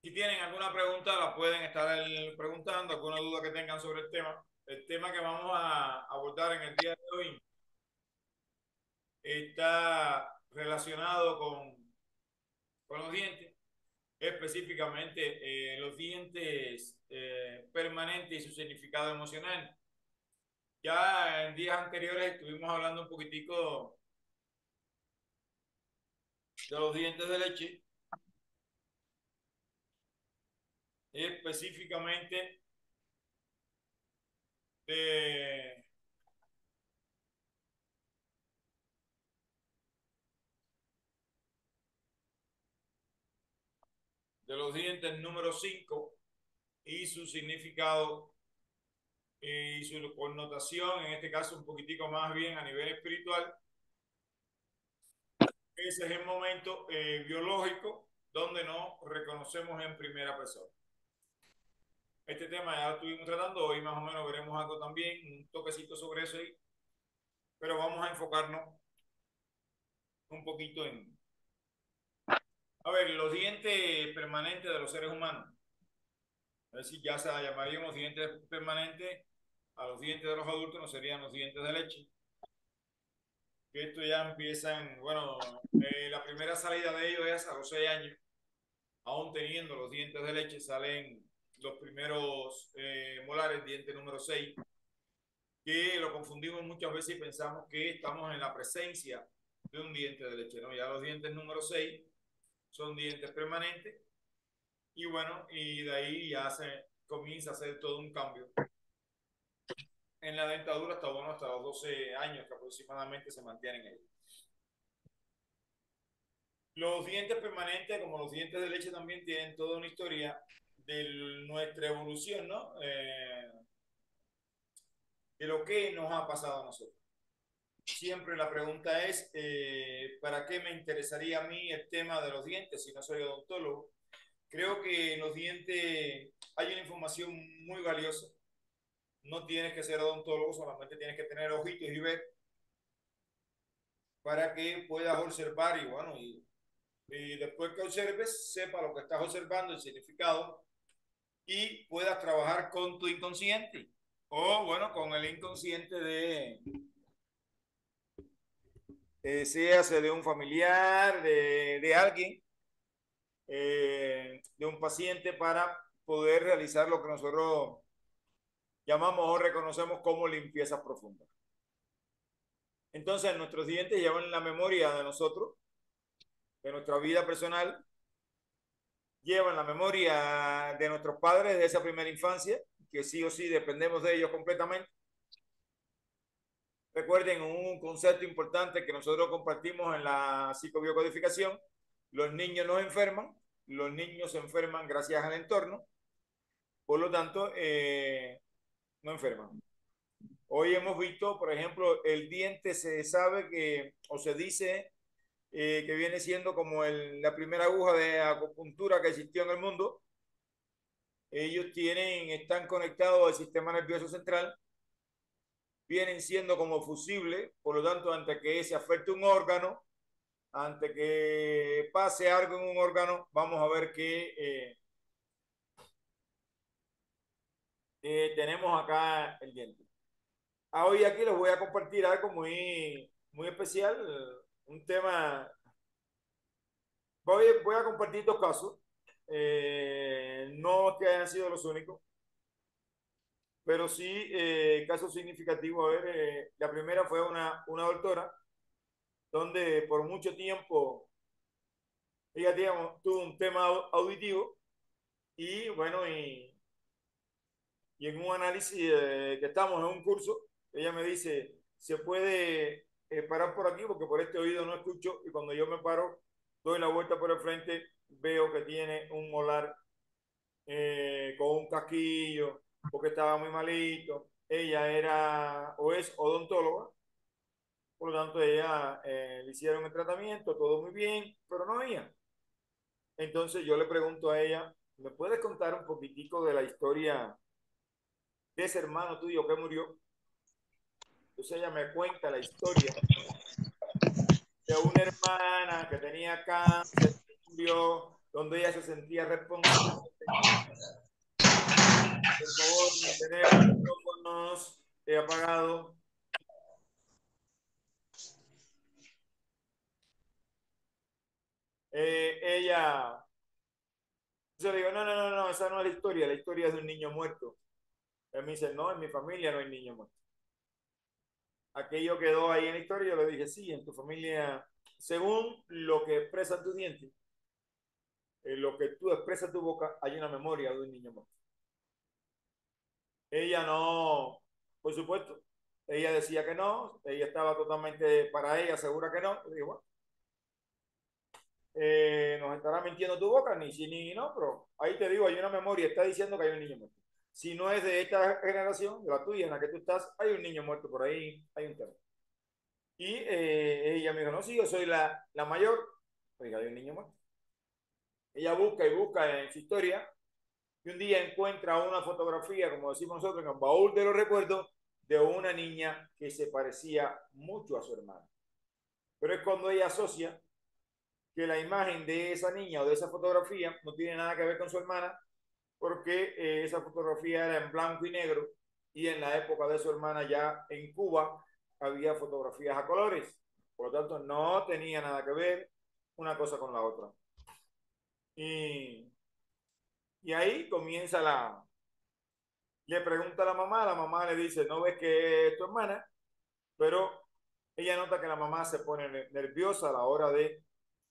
Si tienen alguna pregunta, la pueden estar preguntando, alguna duda que tengan sobre el tema. El tema que vamos a abordar en el día de hoy está relacionado con los dientes, específicamente los dientes permanentes y su significado emocional. Ya en días anteriores estuvimos hablando un poquitico de los dientes de leche, específicamente de, de los dientes número 5 y su significado y su connotación, en este caso un poquitico más bien a nivel espiritual. Ese es el momento biológico donde nos reconocemos en primera persona. Este tema ya lo estuvimos tratando, hoy más o menos veremos algo también, un toquecito sobre eso ahí, pero vamos a enfocarnos un poquito en, a ver, los dientes permanentes de los seres humanos. Es decir, ya se llamaríamos dientes permanentes a los dientes de los adultos, no serían los dientes de leche. Que esto ya empiezan, bueno, la primera salida de ellos es a los 6 años, aún teniendo los dientes de leche, salen los primeros molares, diente número 6, que lo confundimos muchas veces y pensamos que estamos en la presencia de un diente de leche, ¿no? Ya los dientes número 6 son dientes permanentes y bueno, y de ahí ya se comienza a hacer todo un cambio en la dentadura hasta, bueno, hasta los 12 años que aproximadamente se mantienen ellos. Los dientes permanentes, como los dientes de leche, también tienen toda una historia de nuestra evolución, ¿no? De lo que nos ha pasado a nosotros. Siempre la pregunta es, ¿para qué me interesaría a mí el tema de los dientes si no soy odontólogo? Creo que en los dientes hay una información muy valiosa. No tienes que ser odontólogo, solamente tienes que tener ojitos y ver para que puedas observar y bueno, y después que observes, sepa lo que estás observando, el significado y puedas trabajar con tu inconsciente o bueno, con el inconsciente sea de un familiar, de alguien, de un paciente para poder realizar lo que nosotros llamamos o reconocemos como limpieza profunda. Entonces, nuestros dientes llevan la memoria de nosotros, de nuestra vida personal, llevan la memoria de nuestros padres de esa primera infancia, que sí o sí dependemos de ellos completamente. Recuerden un concepto importante que nosotros compartimos en la psicobiocodificación. Los niños no enferman, los niños se enferman gracias al entorno, por lo tanto, no enferman. Hoy hemos visto, por ejemplo, el diente se sabe que, o se dice, que viene siendo como la primera aguja de acupuntura que existió en el mundo. Ellos están conectados al sistema nervioso central, vienen siendo como fusibles, por lo tanto, antes que se afecte un órgano, antes que pase algo en un órgano, vamos a ver que tenemos acá el diente. Hoy aquí les voy a compartir algo muy, muy especial, un tema. Voy a compartir dos casos, no que hayan sido los únicos, pero sí casos significativos. A ver, la primera fue una doctora donde por mucho tiempo ella digamos, tuvo un tema auditivo y bueno, y en un análisis que estamos en un curso, ella me dice, se puede parar por aquí porque por este oído no escucho y cuando yo me paro, doy la vuelta por el frente, veo que tiene un molar con un casquillo porque estaba muy malito. Ella era o es odontóloga, por lo tanto ella le hicieron el tratamiento, todo muy bien, pero no oía. Entonces yo le pregunto a ella, ¿me puedes contar un poquitico de la historia de ese hermano tuyo que murió? Entonces ella me cuenta la historia de una hermana que tenía cáncer, que murió, donde donde ella se sentía responsable. Por favor, mantener los micrófonos apagados. Ella, yo le digo, no, no, no, no, esa no es la historia es de un niño muerto. Él me dice, no, en mi familia no hay niño muerto. Aquello quedó ahí en la historia, yo le dije, sí, en tu familia, según lo que expresa tu diente, lo que tú expresas tu boca, hay una memoria de un niño muerto. Ella no, por supuesto, ella decía que no, ella estaba totalmente para ella, segura que no. Le digo, bueno, nos estará mintiendo tu boca, ni sí ni no, pero ahí te digo, hay una memoria, está diciendo que hay un niño muerto. Si no es de esta generación, de la tuya, en la que tú estás, hay un niño muerto por ahí, hay un tema. Y ella me dijo, no, sí, yo soy la mayor. Oiga, hay un niño muerto. Ella busca y busca en su historia y un día encuentra una fotografía, como decimos nosotros, en el baúl de los recuerdos, de una niña que se parecía mucho a su hermana. Pero es cuando ella asocia que la imagen de esa niña o de esa fotografía no tiene nada que ver con su hermana, porque esa fotografía era en blanco y negro y en la época de su hermana ya en Cuba había fotografías a colores. Por lo tanto, no tenía nada que ver una cosa con la otra. Y, y ahí comienza le pregunta a la mamá le dice, no ves que es tu hermana, pero ella nota que la mamá se pone nerviosa a la hora de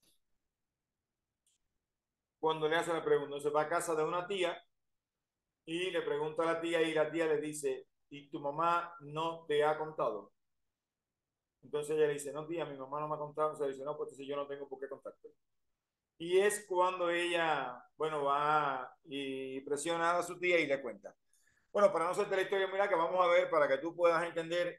cuando le hace la pregunta. Se va a casa de una tía y le pregunta a la tía y la tía le dice, ¿y tu mamá no te ha contado? Entonces ella le dice, no tía, mi mamá no me ha contado. Se dice, no, pues entonces yo no tengo por qué contarte. Y es cuando ella, bueno, va y presiona a su tía y le cuenta. Bueno, para no hacerte la historia, mira que vamos a ver para que tú puedas entender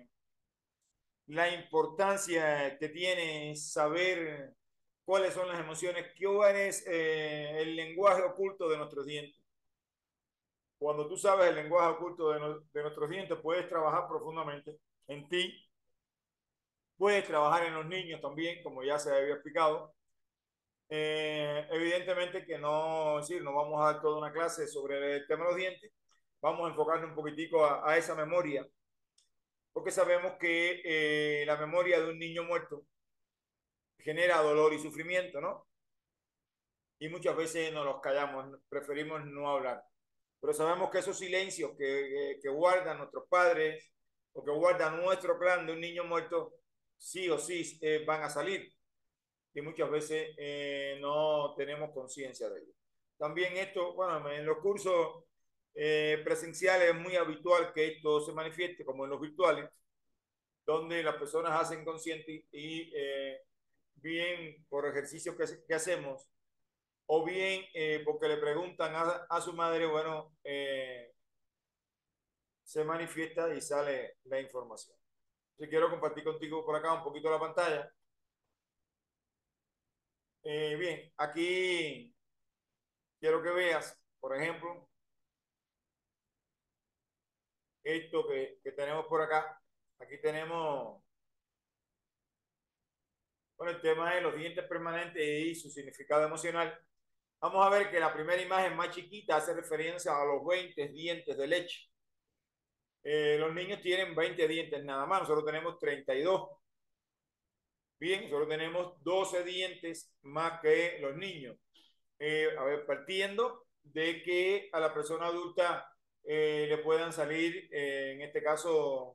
la importancia que tiene saber cuáles son las emociones, cuál es el lenguaje oculto de nuestros dientes. Cuando tú sabes el lenguaje oculto de nuestros dientes, puedes trabajar profundamente en ti, puedes trabajar en los niños también, como ya se había explicado. Evidentemente que no, es decir, no vamos a dar toda una clase sobre el tema de los dientes, vamos a enfocarnos un poquitico a esa memoria, porque sabemos que la memoria de un niño muerto genera dolor y sufrimiento, ¿no? Y muchas veces nos los callamos, preferimos no hablar. Pero sabemos que esos silencios que guardan nuestros padres o que guarda nuestro clan de un niño muerto, sí o sí van a salir. Y muchas veces no tenemos conciencia de ello. También esto, bueno, en los cursos presenciales es muy habitual que esto se manifieste, como en los virtuales, donde las personas hacen consciente y bien por ejercicios que hacemos, o bien porque le preguntan a su madre, bueno, se manifiesta y sale la información. Si quiero compartir contigo por acá un poquito la pantalla. Bien, aquí quiero que veas, por ejemplo, esto que tenemos por acá. Aquí tenemos, bueno, el tema de los dientes permanentes y su significado emocional. Vamos a ver que la primera imagen más chiquita hace referencia a los 20 dientes de leche. Los niños tienen 20 dientes nada más, nosotros tenemos 32. Bien, nosotros tenemos 12 dientes más que los niños. A ver, partiendo de que a la persona adulta le puedan salir, en este caso,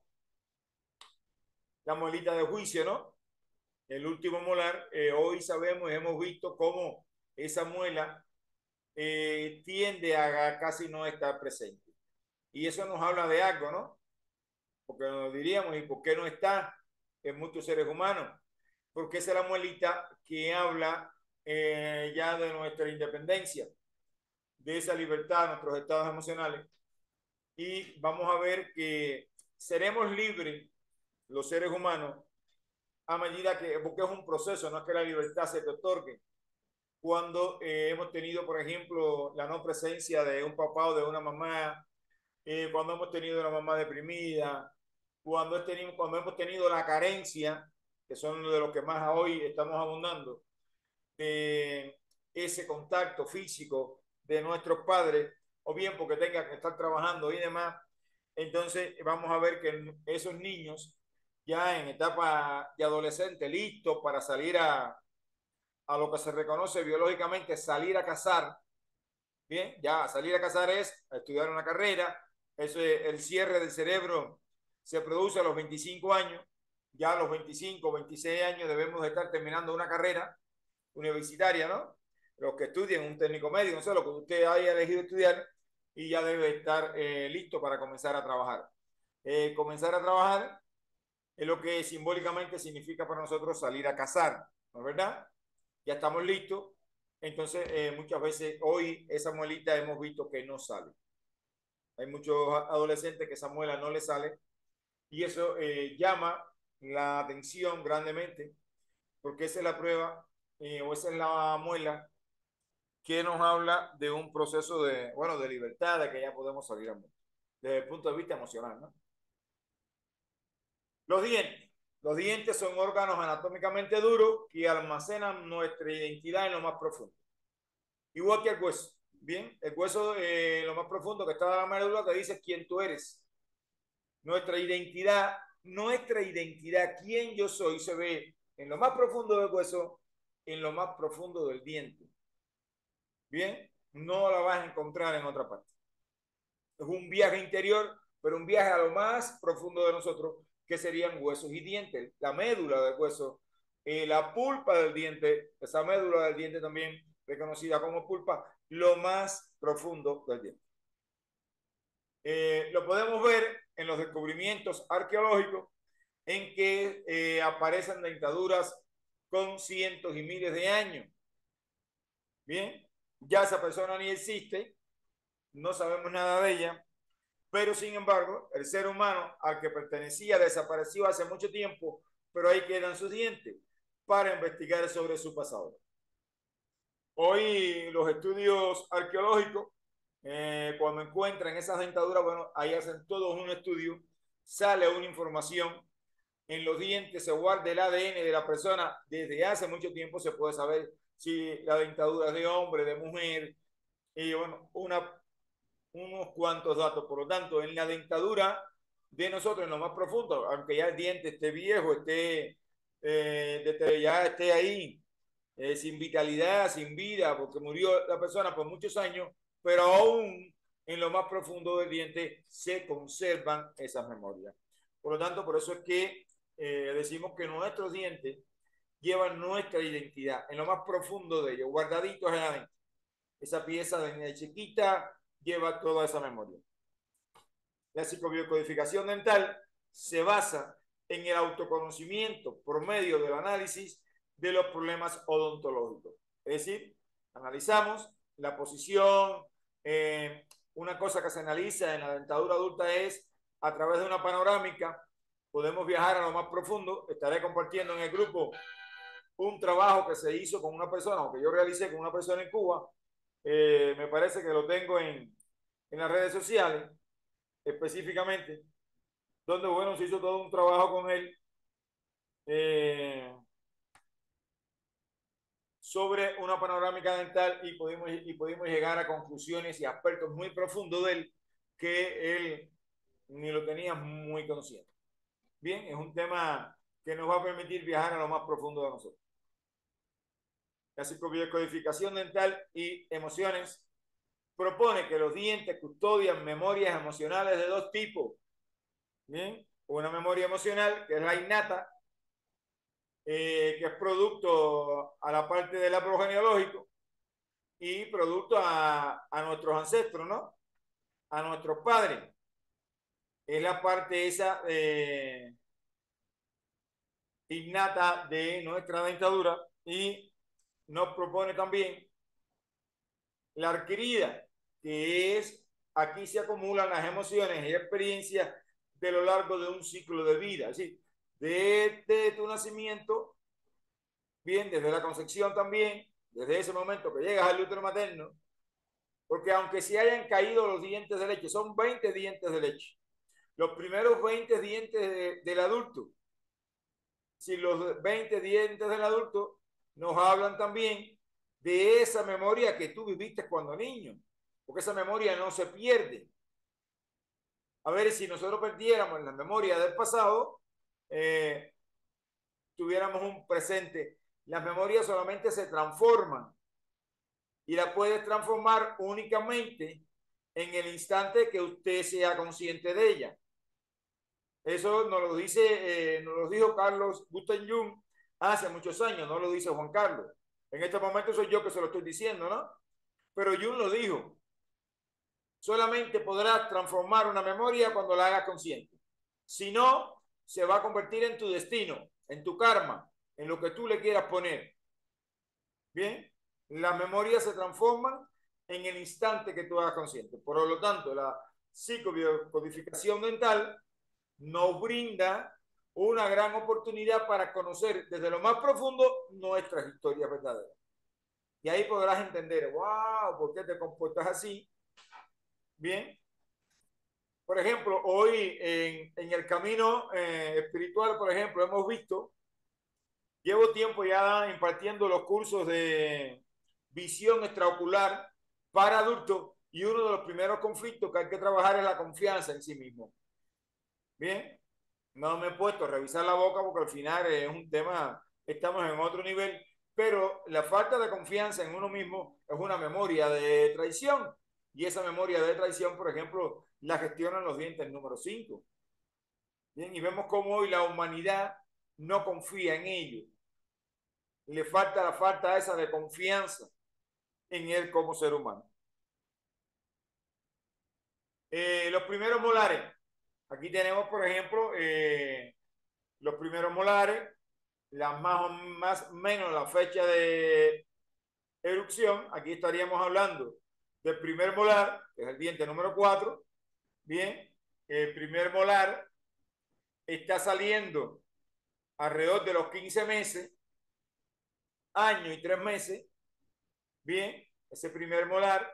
la muelita de juicio, ¿no? El último molar, hoy sabemos y hemos visto cómo esa muela tiende a casi no estar presente. Y eso nos habla de algo, ¿no? Porque nos diríamos, ¿y por qué no está en muchos seres humanos? Porque esa es la muelita que habla ya de nuestra independencia, de esa libertad, de nuestros estados emocionales. Y vamos a ver que seremos libres, los seres humanos, a medida que, porque es un proceso, no es que la libertad se te otorgue. Cuando hemos tenido, por ejemplo, la no presencia de un papá o de una mamá, cuando hemos tenido una mamá deprimida, cuando hemos tenido la carencia, que son de los que más hoy estamos abundando, ese contacto físico de nuestros padres, o bien porque tengan que estar trabajando y demás. Entonces vamos a ver que esos niños ya en etapa de adolescente, listos para salir a lo que se reconoce biológicamente, salir a cazar. Bien, ya salir a cazar es a estudiar una carrera. Eso es, el cierre del cerebro se produce a los 25 años. Ya a los 25, 26 años debemos estar terminando una carrera universitaria, ¿no? Los que estudien un técnico medio, no sé, lo que usted haya elegido estudiar, y ya debe estar listo para comenzar a trabajar. Comenzar a trabajar es lo que simbólicamente significa para nosotros salir a cazar, ¿no es verdad? Ya estamos listos. Entonces, muchas veces hoy esa muelita hemos visto que no sale. Hay muchos adolescentes que esa muela no le sale, y eso llama la atención grandemente, porque esa es la prueba o esa es la muela que nos habla de un proceso de, bueno, de libertad, de que ya podemos salir al mundo, desde el punto de vista emocional, ¿no? Los dientes. Los dientes son órganos anatómicamente duros que almacenan nuestra identidad en lo más profundo. Igual que el hueso. Bien, el hueso, lo más profundo que está en la médula, te dice quién tú eres. Nuestra identidad, quién yo soy, se ve en lo más profundo del hueso, en lo más profundo del diente. Bien, no la vas a encontrar en otra parte. Es un viaje interior, pero un viaje a lo más profundo de nosotros, que serían huesos y dientes, la médula del hueso, la pulpa del diente, esa médula del diente también reconocida como pulpa, lo más profundo del diente. Lo podemos ver en los descubrimientos arqueológicos en que aparecen dentaduras con cientos y miles de años. Bien, ya esa persona ni existe, no sabemos nada de ella, pero sin embargo, el ser humano al que pertenecía desapareció hace mucho tiempo, pero ahí quedan sus dientes para investigar sobre su pasado. Hoy los estudios arqueológicos, cuando encuentran esas dentaduras, bueno, ahí hacen todo un estudio, sale una información, en los dientes se guarda el ADN de la persona, desde hace mucho tiempo se puede saber si la dentadura es de hombre, de mujer, y bueno, unos cuantos datos. Por lo tanto, en la dentadura de nosotros, en lo más profundo, aunque ya el diente esté viejo, ya esté ahí, sin vitalidad, sin vida, porque murió la persona por muchos años, pero aún en lo más profundo del diente se conservan esas memorias. Por lo tanto, por eso es que decimos que nuestros dientes llevan nuestra identidad en lo más profundo de ellos, guardaditos en la mente. Esa pieza de chiquita lleva toda esa memoria. La psicobiocodificación dental se basa en el autoconocimiento por medio del análisis de los problemas odontológicos. Es decir, analizamos la posición. Una cosa que se analiza en la dentadura adulta es a través de una panorámica. Podemos viajar a lo más profundo. Estaré compartiendo en el grupo un trabajo que se hizo con una persona, o que yo realicé con una persona en Cuba. Me parece que lo tengo en las redes sociales específicamente, donde, bueno, se hizo todo un trabajo con él sobre una panorámica dental, y pudimos llegar a conclusiones y aspectos muy profundos de él que él ni lo tenía muy consciente. Bien, es un tema que nos va a permitir viajar a lo más profundo de nosotros. La psicodificación dental y emociones propone que los dientes custodian memorias emocionales de dos tipos. Bien, una memoria emocional, que es la innata, que es producto a la parte del árbol genealógico y producto a nuestros ancestros, ¿no? A nuestros padres. Es la parte esa innata de nuestra dentadura, y nos propone también la adquirida, que es, aquí se acumulan las emociones y experiencias de lo largo de un ciclo de vida. Es decir, desde tu nacimiento, bien, desde la concepción también, desde ese momento que llegas al útero materno, porque aunque se hayan caído los dientes de leche, son 20 dientes de leche. Los primeros 20 dientes del adulto, si los 20 dientes del adulto nos hablan también de esa memoria que tú viviste cuando niño, porque esa memoria no se pierde. A ver, si nosotros perdiéramos la memoria del pasado, tuviéramos un presente. Las memorias solamente se transforman y la puedes transformar únicamente en el instante que usted sea consciente de ella. Eso nos lo dijo Carlos Gustav Jung hace muchos años, no lo dice Juan Carlos. En este momento soy yo que se lo estoy diciendo, ¿no? Pero Jung lo dijo. Solamente podrás transformar una memoria cuando la hagas consciente. Si no, se va a convertir en tu destino, en tu karma, en lo que tú le quieras poner. Bien, las memorias se transforman en el instante que tú hagas consciente. Por lo tanto, la psicobiocodificación mental nos brinda una gran oportunidad para conocer desde lo más profundo nuestras historias verdaderas. Y ahí podrás entender, wow, ¿por qué te comportas así? Bien. Por ejemplo, hoy en el camino espiritual, por ejemplo, hemos visto, llevo tiempo ya impartiendo los cursos de visión extraocular para adultos y uno de los primeros conflictos que hay que trabajar es la confianza en sí mismo. Bien, no me he puesto a revisar la boca porque al final es un tema, estamos en otro nivel, pero la falta de confianza en uno mismo es una memoria de traición. Y esa memoria de traición, por ejemplo, la gestionan los dientes número 5. Bien, y vemos cómo hoy la humanidad no confía en ello. Le falta la falta esa de confianza en él como ser humano. Los primeros molares. Aquí tenemos, por ejemplo, los primeros molares, la más o menos la fecha de erupción. Aquí estaríamos hablando del primer molar, que es el diente número 4. Bien, el primer molar está saliendo alrededor de los 15 meses, año y 3 meses. Bien, ese primer molar.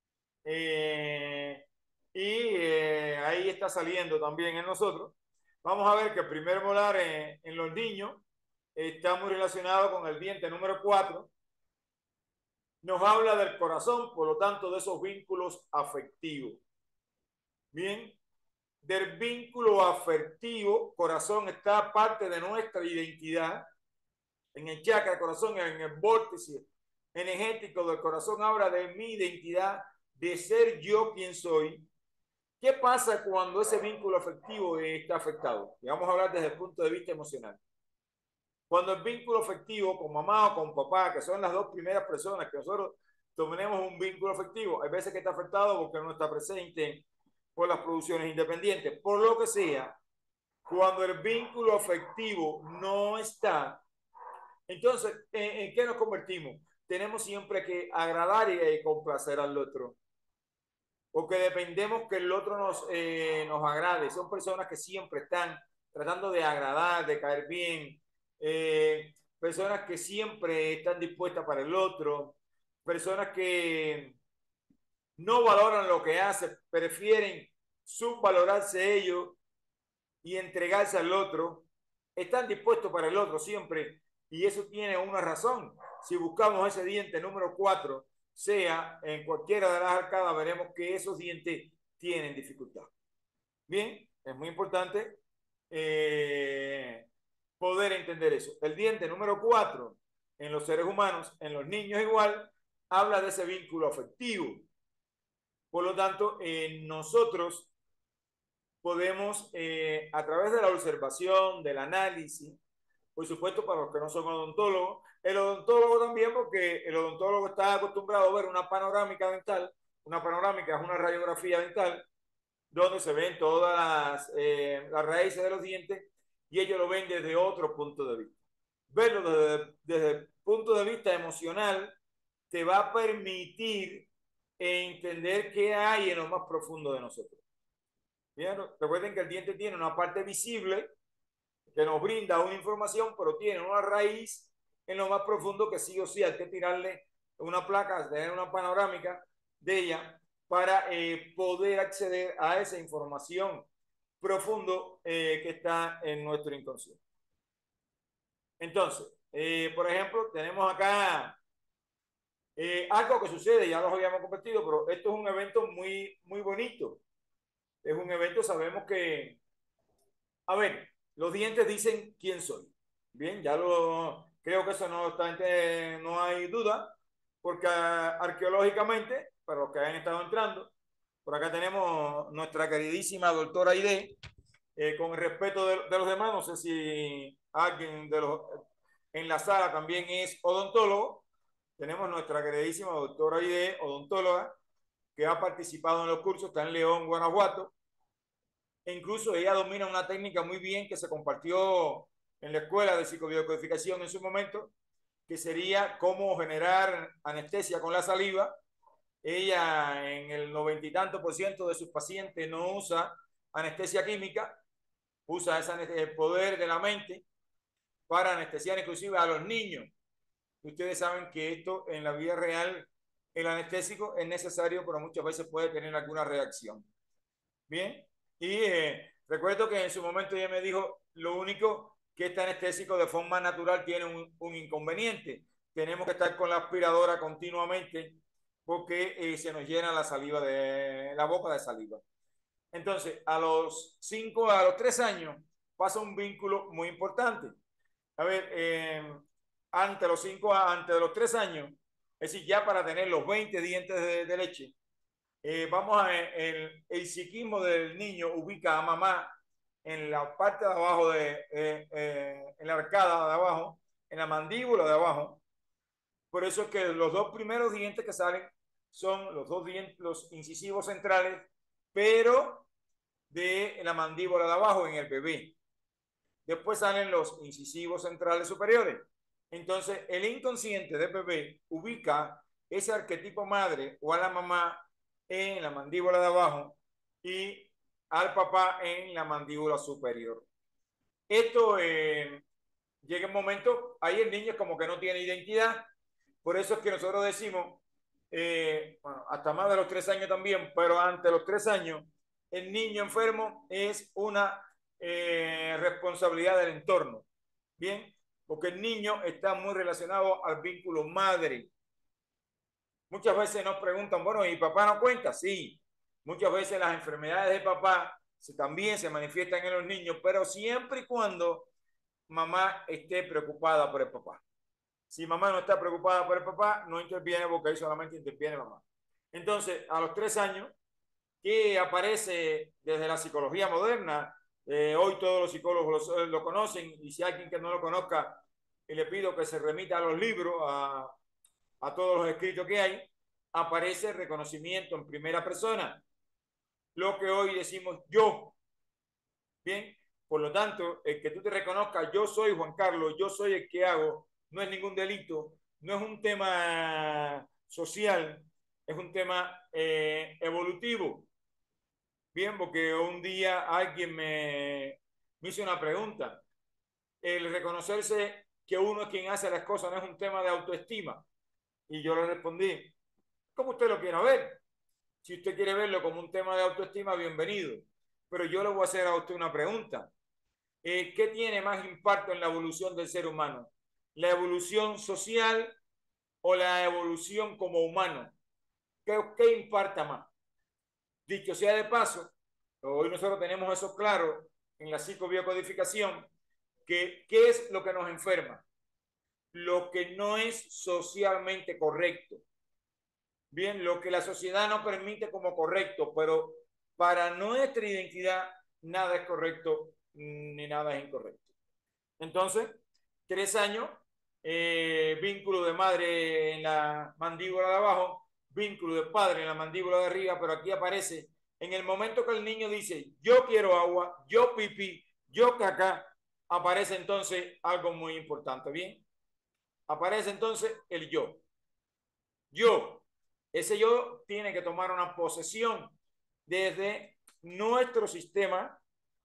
Ahí está saliendo también en nosotros. Vamos a ver que el primer molar en los niños está muy relacionado con el diente número 4. Nos habla del corazón, por lo tanto, de esos vínculos afectivos. Bien, del vínculo afectivo, corazón está parte de nuestra identidad. En el chakra del corazón, en el vórtice energético del corazón, habla de mi identidad, de ser yo quien soy. ¿Qué pasa cuando ese vínculo afectivo está afectado? Y vamos a hablar desde el punto de vista emocional. Cuando el vínculo afectivo con mamá o con papá, que son las dos primeras personas que nosotros tenemos un vínculo afectivo, hay veces que está afectado porque no está presente por las producciones independientes, por lo que sea, cuando el vínculo afectivo no está, entonces, ¿en qué nos convertimos? Tenemos siempre que agradar y complacer al otro, porque dependemos que el otro nos agrade. Son personas que siempre están tratando de agradar, de caer bien, personas que siempre están dispuestas para el otro, personas que no valoran lo que hacen, prefieren subvalorarse ellos y entregarse al otro, están dispuestos para el otro siempre, y eso tiene una razón. Si buscamos ese diente número 4, sea en cualquiera de las arcadas, veremos que esos dientes tienen dificultad. Bien, es muy importante poder entender eso. El diente número 4 en los seres humanos, en los niños igual, habla de ese vínculo afectivo. Por lo tanto, nosotros podemos, a través de la observación, del análisis, por supuesto, para los que no son odontólogos, el odontólogo también, porque el odontólogo está acostumbrado a ver una panorámica dental. Una panorámica es una radiografía dental donde se ven todas las raíces de los dientes y ellos lo ven desde otro punto de vista. Verlo desde el punto de vista emocional te va a permitir entender qué hay en lo más profundo de nosotros. Bien, recuerden que el diente tiene una parte visible que nos brinda una información, pero tiene una raíz en lo más profundo que sí o sí hay que tirarle una placa, tener una panorámica de ella para poder acceder a esa información profundo que está en nuestro inconsciente. Entonces, por ejemplo, tenemos acá Algo que sucede, ya los habíamos compartido, pero esto es un evento muy, muy bonito. Es un evento, sabemos que, a ver, los dientes dicen quién soy. Bien, creo que eso no, no hay duda, porque arqueológicamente, para los que hayan estado entrando, por acá tenemos nuestra queridísima doctora Aide, con el respeto de los demás, no sé si alguien en la sala también es odontólogo. Tenemos nuestra queridísima doctora Aide, odontóloga, que ha participado en los cursos, está en León, Guanajuato, e incluso ella domina una técnica muy bien que se compartió en la escuela de psicobiocodificación en su momento, que sería cómo generar anestesia con la saliva. Ella en el 90 y tanto por ciento de sus pacientes no usa anestesia química, usa el poder de la mente para anestesiar inclusive a los niños. Ustedes saben que esto en la vida real, el anestésico es necesario, pero muchas veces puede tener alguna reacción. Bien, y recuerdo que en su momento ella me dijo, lo único que este anestésico de forma natural tiene un inconveniente. Tenemos que estar con la aspiradora continuamente porque se nos llena la boca de saliva. Entonces, a los 3 años pasa un vínculo muy importante. A ver, antes de los 3 años, es decir, ya para tener los 20 dientes de leche, el psiquismo del niño ubica a mamá en la parte de abajo, en la arcada de abajo, en la mandíbula de abajo. Por eso es que los dos primeros dientes que salen son los dos dientes, los incisivos centrales, pero de la mandíbula de abajo en el bebé. Después salen los incisivos centrales superiores. Entonces, el inconsciente del bebé ubica ese arquetipo madre o a la mamá en la mandíbula de abajo y al papá en la mandíbula superior. Esto llega un momento, ahí el niño como que no tiene identidad, por eso es que nosotros decimos, bueno, hasta más de los 3 años también, pero antes de los 3 años, el niño enfermo es una responsabilidad del entorno. Bien, porque el niño está muy relacionado al vínculo madre. Muchas veces nos preguntan, bueno, ¿y papá no cuenta? Sí, muchas veces las enfermedades de papá también se manifiestan en los niños, pero siempre y cuando mamá esté preocupada por el papá. Si mamá no está preocupada por el papá, no interviene porque ahí solamente interviene mamá. Entonces, a los 3 años, que aparece desde la psicología moderna, hoy todos los psicólogos lo conocen, y si hay alguien que no lo conozca, le pido que se remita a los libros, a todos los escritos que hay, aparece el reconocimiento en primera persona, lo que hoy decimos yo. Bien, por lo tanto, el que tú te reconozcas, yo soy Juan Carlos, yo soy el que hago, no es ningún delito, no es un tema social, es un tema evolutivo. Bien, porque un día alguien me hizo una pregunta. El reconocerse que uno es quien hace las cosas no es un tema de autoestima. Y yo le respondí, como usted lo quiera ver. Si usted quiere verlo como un tema de autoestima, bienvenido. Pero yo le voy a hacer a usted una pregunta. ¿Qué tiene más impacto en la evolución del ser humano? ¿La evolución social o la evolución como humano? ¿Qué impacta más? Dicho sea de paso, hoy nosotros tenemos eso claro en la psicobiocodificación, que ¿qué es lo que nos enferma? Lo que no es socialmente correcto. Bien, lo que la sociedad no permite como correcto, pero para nuestra identidad nada es correcto ni nada es incorrecto. Entonces, 3 años, vínculo de madre en la mandíbula de abajo, vínculo de padre en la mandíbula de arriba, pero aquí aparece en el momento que el niño dice, yo quiero agua, yo pipí, yo caca, aparece entonces algo muy importante, ¿bien? Aparece entonces el yo. Yo, ese yo tiene que tomar una posesión desde nuestro sistema,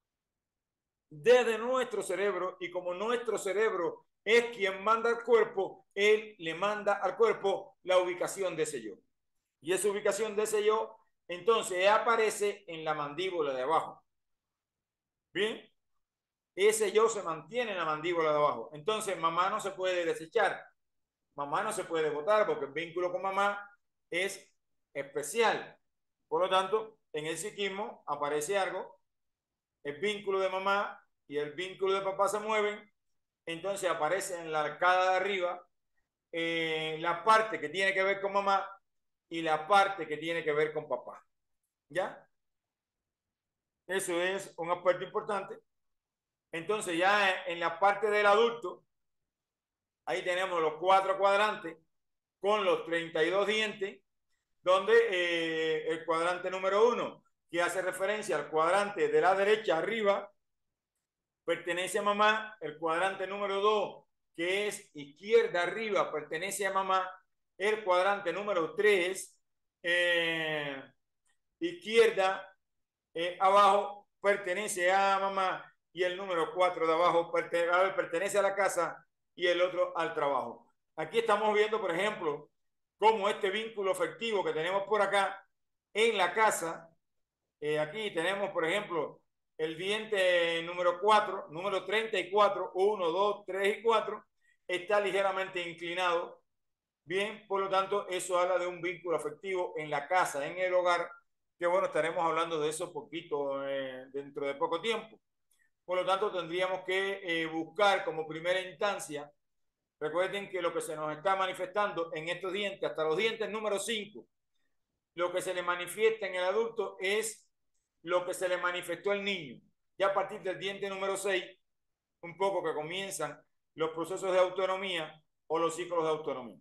desde nuestro cerebro, y como nuestro cerebro es quien manda al cuerpo, él le manda al cuerpo la ubicación de ese yo. Y esa ubicación de ese yo, entonces aparece en la mandíbula de abajo. Bien, ese yo se mantiene en la mandíbula de abajo. Entonces mamá no se puede desechar. Mamá no se puede botar porque el vínculo con mamá es especial. Por lo tanto, en el psiquismo aparece algo, el vínculo de mamá y el vínculo de papá se mueven, entonces aparece en la arcada de arriba la parte que tiene que ver con mamá y la parte que tiene que ver con papá. ¿Ya? Eso es un aspecto importante. Entonces ya en la parte del adulto, ahí tenemos los 4 cuadrantes con los 32 dientes, donde el cuadrante número 1, que hace referencia al cuadrante de la derecha arriba, pertenece a mamá. El cuadrante número 2, que es izquierda arriba, pertenece a mamá. El cuadrante número 3, izquierda abajo, pertenece a mamá. Y el número 4 de abajo pertenece a la casa y el otro al trabajo. Aquí estamos viendo, por ejemplo, cómo este vínculo afectivo que tenemos por acá en la casa, aquí tenemos, por ejemplo, el diente número 4, número 34, 1, 2, 3 y 4, está ligeramente inclinado. Bien, por lo tanto, eso habla de un vínculo afectivo en la casa, en el hogar, que bueno, estaremos hablando de eso poquito dentro de poco tiempo. Por lo tanto, tendríamos que buscar como primera instancia, recuerden que lo que se nos está manifestando en estos dientes, hasta los dientes número 5, lo que se le manifiesta en el adulto es lo que se le manifestó al niño. Ya a partir del diente número 6, un poco que comienzan los procesos de autonomía o los ciclos de autonomía.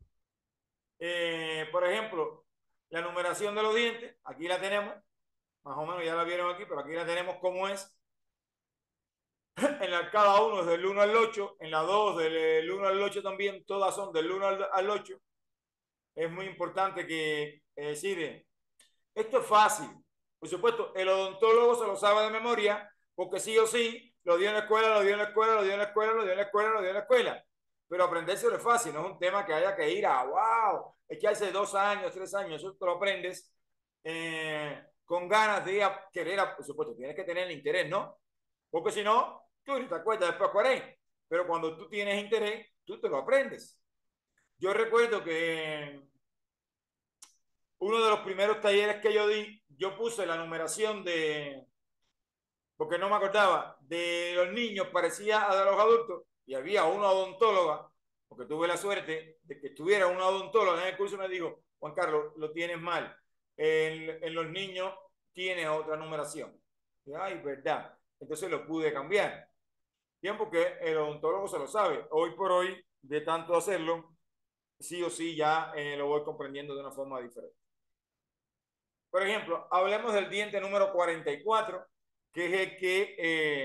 Por ejemplo, la numeración de los dientes, aquí la tenemos, más o menos ya la vieron aquí, pero aquí la tenemos como es. En la cada uno es del 1 al 8, en la 2 del 1 al 8 también, todas son del 1 al 8. Es muy importante que decir, esto es fácil. Por supuesto, el odontólogo se lo sabe de memoria, porque sí o sí, lo dio en la escuela, lo dio en la escuela, lo dio en la escuela, lo dio en la escuela, lo dio en la escuela. Pero aprendérselo es fácil, no es un tema que haya que ir a, wow, es que hace 2 años, 3 años, eso te lo aprendes con ganas de querer, por supuesto, tienes que tener el interés, ¿no? Porque si no, tú ni te acuerdas después 40. Pero cuando tú tienes interés, tú te lo aprendes. Yo recuerdo que uno de los primeros talleres que yo di, yo puse la numeración de, porque no me acordaba, de los niños parecía a de los adultos, y había una odontóloga, porque tuve la suerte de que estuviera una odontóloga en el curso, y me dijo, Juan Carlos, lo tienes mal, en los niños tiene otra numeración. Y, ay, verdad, entonces lo pude cambiar. Bien, porque el odontólogo se lo sabe. Hoy por hoy, de tanto hacerlo, sí o sí ya lo voy comprendiendo de una forma diferente. Por ejemplo, hablemos del diente número 44, que es el que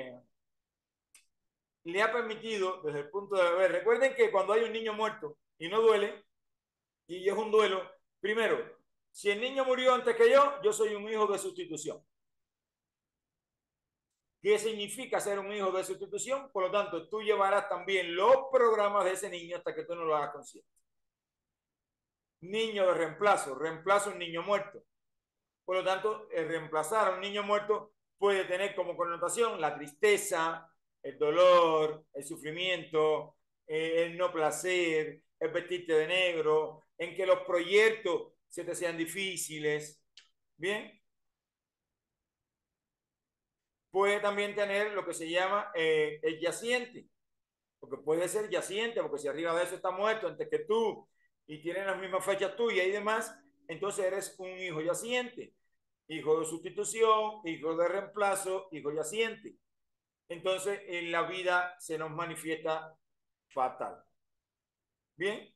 le ha permitido, desde el punto de ver, recuerden que cuando hay un niño muerto y no duele, y es un duelo, primero, si el niño murió antes que yo soy un hijo de sustitución. ¿Qué significa ser un hijo de sustitución? Por lo tanto, tú llevarás también los programas de ese niño hasta que tú no lo hagas consciente. Niño de reemplazo, reemplazo un niño muerto. Por lo tanto, el reemplazar a un niño muerto puede tener como connotación la tristeza, el dolor, el sufrimiento, el no placer, el vestirte de negro, en que los proyectos se te sean difíciles. Bien, puede también tener lo que se llama el yaciente, porque puede ser yaciente, porque si arriba de eso está muerto antes que tú y tienen las mismas fechas tuyas y demás, entonces eres un hijo yaciente, hijo de sustitución, hijo de reemplazo, hijo yaciente. Entonces en la vida se nos manifiesta fatal. Bien,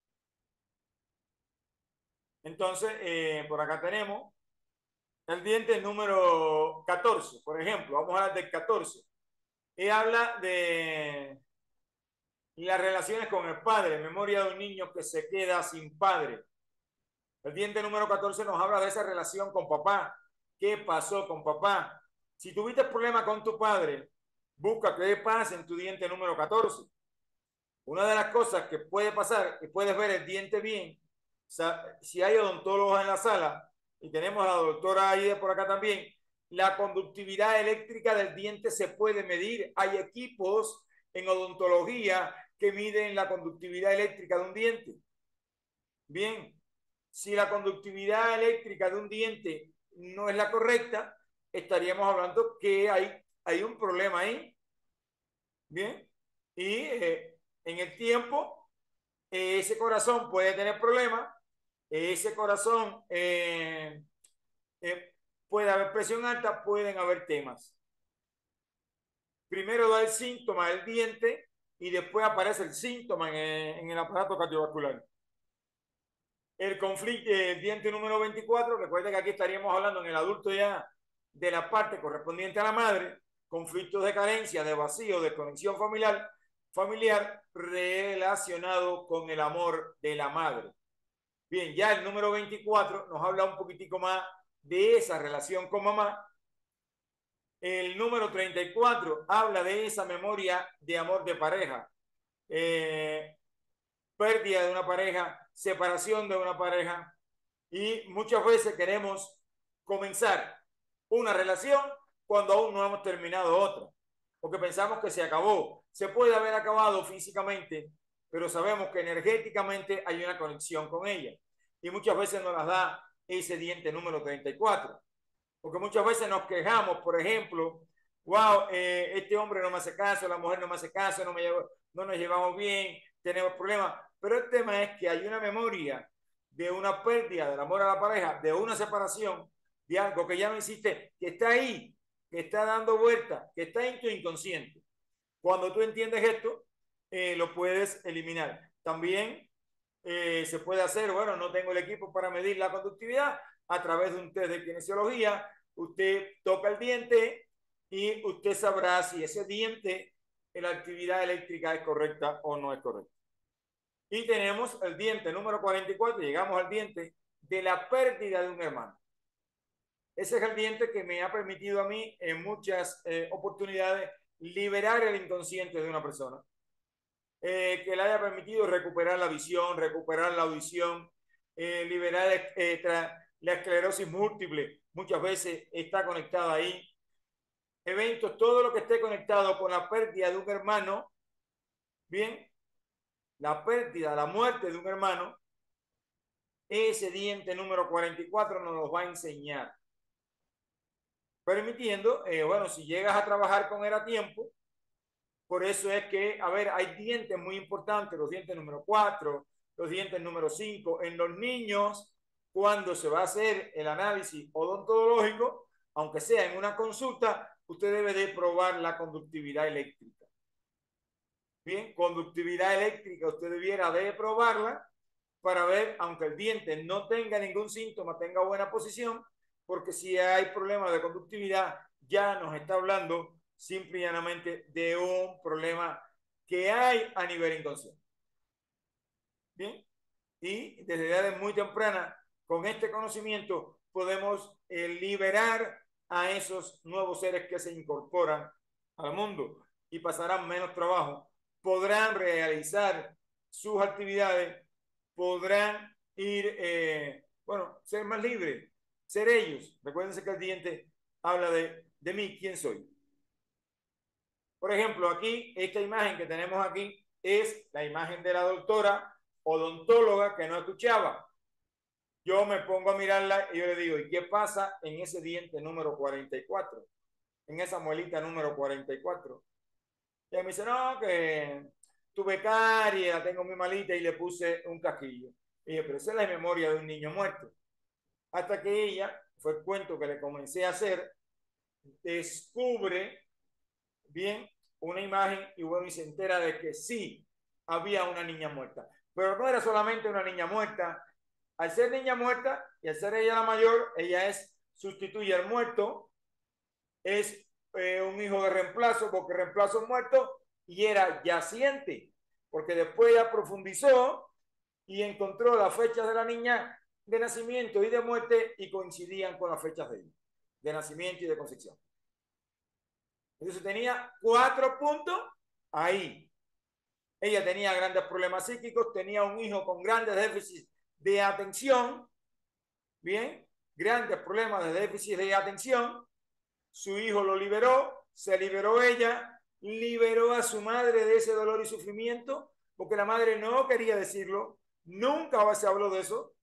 entonces por acá tenemos el diente número 14, por ejemplo, vamos a hablar del 14. Y habla de las relaciones con el padre, memoria de un niño que se queda sin padre. El diente número 14 nos habla de esa relación con papá. ¿Qué pasó con papá? Si tuviste problemas con tu padre, busca qué pasa en tu diente número 14. Una de las cosas que puede pasar, que puedes ver el diente bien, o sea, si hay odontólogos en la sala, y tenemos a la doctora Aide por acá también, la conductividad eléctrica del diente se puede medir. Hay equipos en odontología que miden la conductividad eléctrica de un diente. Bien, si la conductividad eléctrica de un diente no es la correcta, estaríamos hablando que hay un problema ahí. Bien, y en el tiempo, ese corazón puede tener problemas, ese corazón puede haber presión alta, pueden haber temas. Primero da el síntoma del diente y después aparece el síntoma en el aparato cardiovascular. El conflicto, el diente número 24, recuerden que aquí estaríamos hablando en el adulto ya de la parte correspondiente a la madre, conflictos de carencia, de vacío, de desconexión familiar relacionado con el amor de la madre. Bien, ya el número 24 nos habla un poquitico más de esa relación con mamá. El número 34 habla de esa memoria de amor de pareja, pérdida de una pareja, separación de una pareja, y muchas veces queremos comenzar una relación cuando aún no hemos terminado otra, porque pensamos que se acabó. Se puede haber acabado físicamente, pero sabemos que energéticamente hay una conexión con ella, y muchas veces nos las da ese diente número 34. Porque muchas veces nos quejamos, por ejemplo, wow, este hombre no me hace caso, la mujer no me hace caso, no nos llevamos bien, tenemos problemas. Pero el tema es que hay una memoria de una pérdida del amor a la pareja, de una separación, de algo que ya no existe, que está ahí, que está dando vuelta, que está en tu inconsciente. Cuando tú entiendes esto, lo puedes eliminar. También se puede hacer, bueno, no tengo el equipo para medir la conductividad, a través de un test de kinesiología, usted toca el diente y usted sabrá si ese diente, la actividad eléctrica es correcta o no es correcta. Y tenemos el diente número 44, llegamos al diente de la pérdida de un hermano. Ese es el diente que me ha permitido a mí en muchas oportunidades liberar el inconsciente de una persona. Que le haya permitido recuperar la visión, recuperar la audición, liberar la esclerosis múltiple, muchas veces está conectada ahí. Eventos, todo lo que esté conectado con la pérdida de un hermano, bien, la pérdida, la muerte de un hermano, ese diente número 44 nos lo va a enseñar. Permitiendo, bueno, si llegas a trabajar con él a tiempo, por eso es que, a ver, hay dientes muy importantes, los dientes número 4, los dientes número 5. En los niños, cuando se va a hacer el análisis odontológico, aunque sea en una consulta, usted debe de probar la conductividad eléctrica. Bien, conductividad eléctrica, usted debiera de probarla para ver, aunque el diente no tenga ningún síntoma, tenga buena posición, porque si hay problemas de conductividad, ya nos está hablando simple y llanamente de un problema que hay a nivel inconsciente. Bien, y desde edades muy tempranas, con este conocimiento, podemos liberar a esos nuevos seres que se incorporan al mundo y pasarán menos trabajo, podrán realizar sus actividades, podrán ir, bueno, ser más libres, ser ellos. Recuérdense que el diente habla de mí, quién soy. Por ejemplo, aquí, esta imagen que tenemos aquí es la imagen de la doctora odontóloga que no escuchaba. Yo me pongo a mirarla y yo le digo, ¿y qué pasa en ese diente número 44? En esa muelita número 44. Y ella me dice, no, que tuve caries, la tengo muy malita y le puse un casquillo. Y dije, pero esa es la memoria de un niño muerto. Hasta que ella, fue el cuento que le comencé a hacer, descubre bien una imagen y bueno, y se entera de que sí había una niña muerta. Pero no era solamente una niña muerta. Al ser niña muerta y al ser ella la mayor, ella sustituye al muerto, es un hijo de reemplazo, porque reemplazo es muerto y era yaciente, porque después ella profundizó y encontró las fechas de la niña de nacimiento y de muerte y coincidían con las fechas de ella, de nacimiento y de concepción. Entonces tenía 4 puntos ahí. Ella tenía grandes problemas psíquicos, tenía un hijo con grandes déficits de atención, bien, grandes problemas de déficit de atención. Su hijo lo liberó, se liberó ella, liberó a su madre de ese dolor y sufrimiento, porque la madre no quería decirlo, nunca se habló de eso.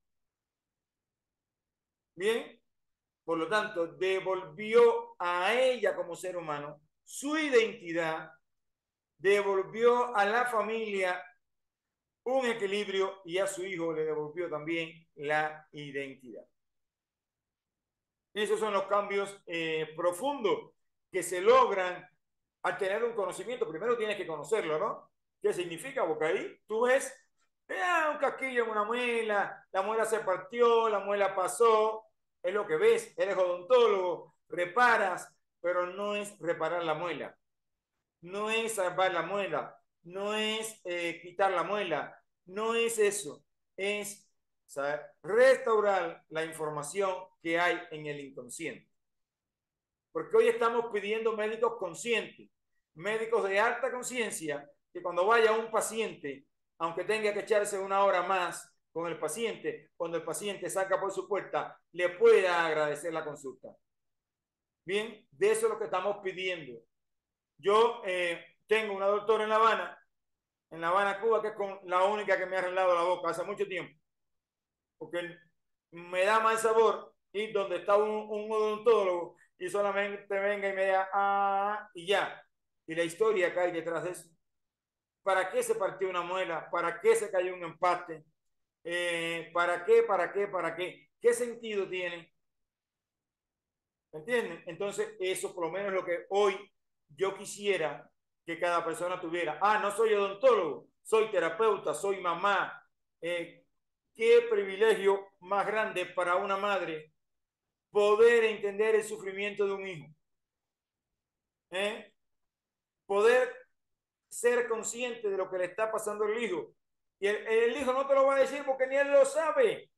Bien, por lo tanto, devolvió a ella como ser humano su identidad, devolvió a la familia un equilibrio y a su hijo le devolvió también la identidad. Esos son los cambios profundos que se logran al tener un conocimiento. Primero tienes que conocerlo, ¿no? ¿Qué significa? Porque ahí tú ves un casquillo en una muela, la muela se partió, la muela pasó, es lo que ves, eres odontólogo, reparas, pero no es reparar la muela, no es salvar la muela, no es quitar la muela, no es eso, es, o sea, restaurar la información que hay en el inconsciente. Porque hoy estamos pidiendo médicos conscientes, médicos de alta conciencia, que cuando vaya un paciente, aunque tenga que echarse una hora más con el paciente, cuando el paciente salga por su puerta, le pueda agradecer la consulta. Bien, de eso es lo que estamos pidiendo. Yo tengo una doctora en La Habana, Cuba, que es con la única que me ha arreglado la boca hace mucho tiempo, porque me da mal sabor ir donde está un odontólogo y solamente venga y me diga, y ya. Y la historia que hay detrás de eso. ¿Para qué se partió una muela? ¿Para qué se cayó un empate? ¿Para qué? ¿Para qué? ¿Para qué? ¿Qué sentido tiene? ¿Entienden? Entonces, eso por lo menos es lo que hoy yo quisiera que cada persona tuviera. No soy odontólogo, soy terapeuta, soy mamá. Qué privilegio más grande para una madre poder entender el sufrimiento de un hijo. Poder ser consciente de lo que le está pasando al hijo. Y el hijo no te lo va a decir porque ni él lo sabe.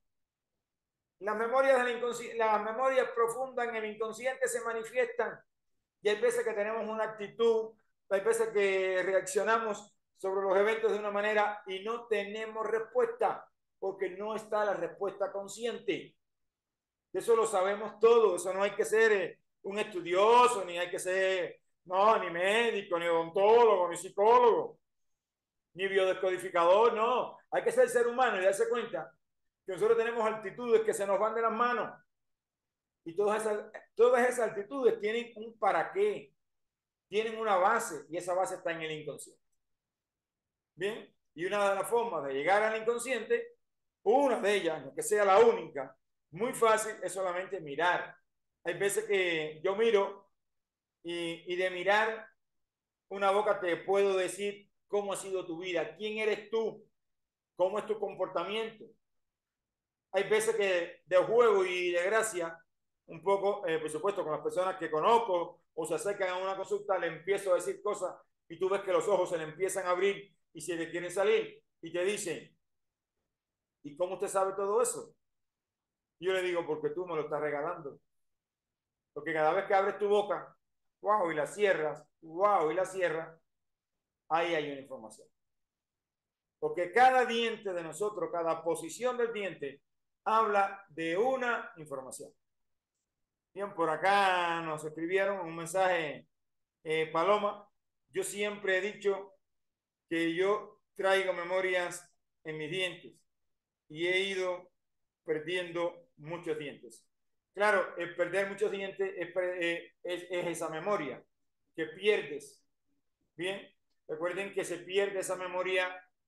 Las memorias profundas en el inconsciente se manifiestan y hay veces que tenemos una actitud, hay veces que reaccionamos sobre los eventos de una manera y no tenemos respuesta porque no está la respuesta consciente. Eso lo sabemos todos, eso no hay que ser un estudioso, ni hay que ser, no, ni médico, ni odontólogo, ni psicólogo, ni biodescodificador, no. Hay que ser humano y darse cuenta que nosotros tenemos actitudes que se nos van de las manos. Y todas esas actitudes tienen un para qué, tienen una base y esa base está en el inconsciente. Bien, y una de las formas de llegar al inconsciente, una de ellas, no que sea la única, muy fácil, es solamente mirar. Hay veces que yo miro y de mirar una boca te puedo decir cómo ha sido tu vida, quién eres tú, cómo es tu comportamiento. Hay veces que de juego y de gracia, un poco, por supuesto, con las personas que conozco o se acercan a una consulta, le empiezo a decir cosas y tú ves que los ojos se le empiezan a abrir y se le quieren salir y te dicen, ¿y cómo usted sabe todo eso? Y yo le digo, porque tú me lo estás regalando. Porque cada vez que abres tu boca, wow, y la cierras, wow, y la cierras, ahí hay una información. Porque cada diente de nosotros, cada posición del diente, habla de una información. Bien, por acá nos escribieron un mensaje, Paloma. Yo siempre he dicho que yo traigo memorias en mis dientes y he ido perdiendo muchos dientes. Claro, el perder muchos dientes es esa memoria que pierdes. Bien, recuerden que se pierde esa memoria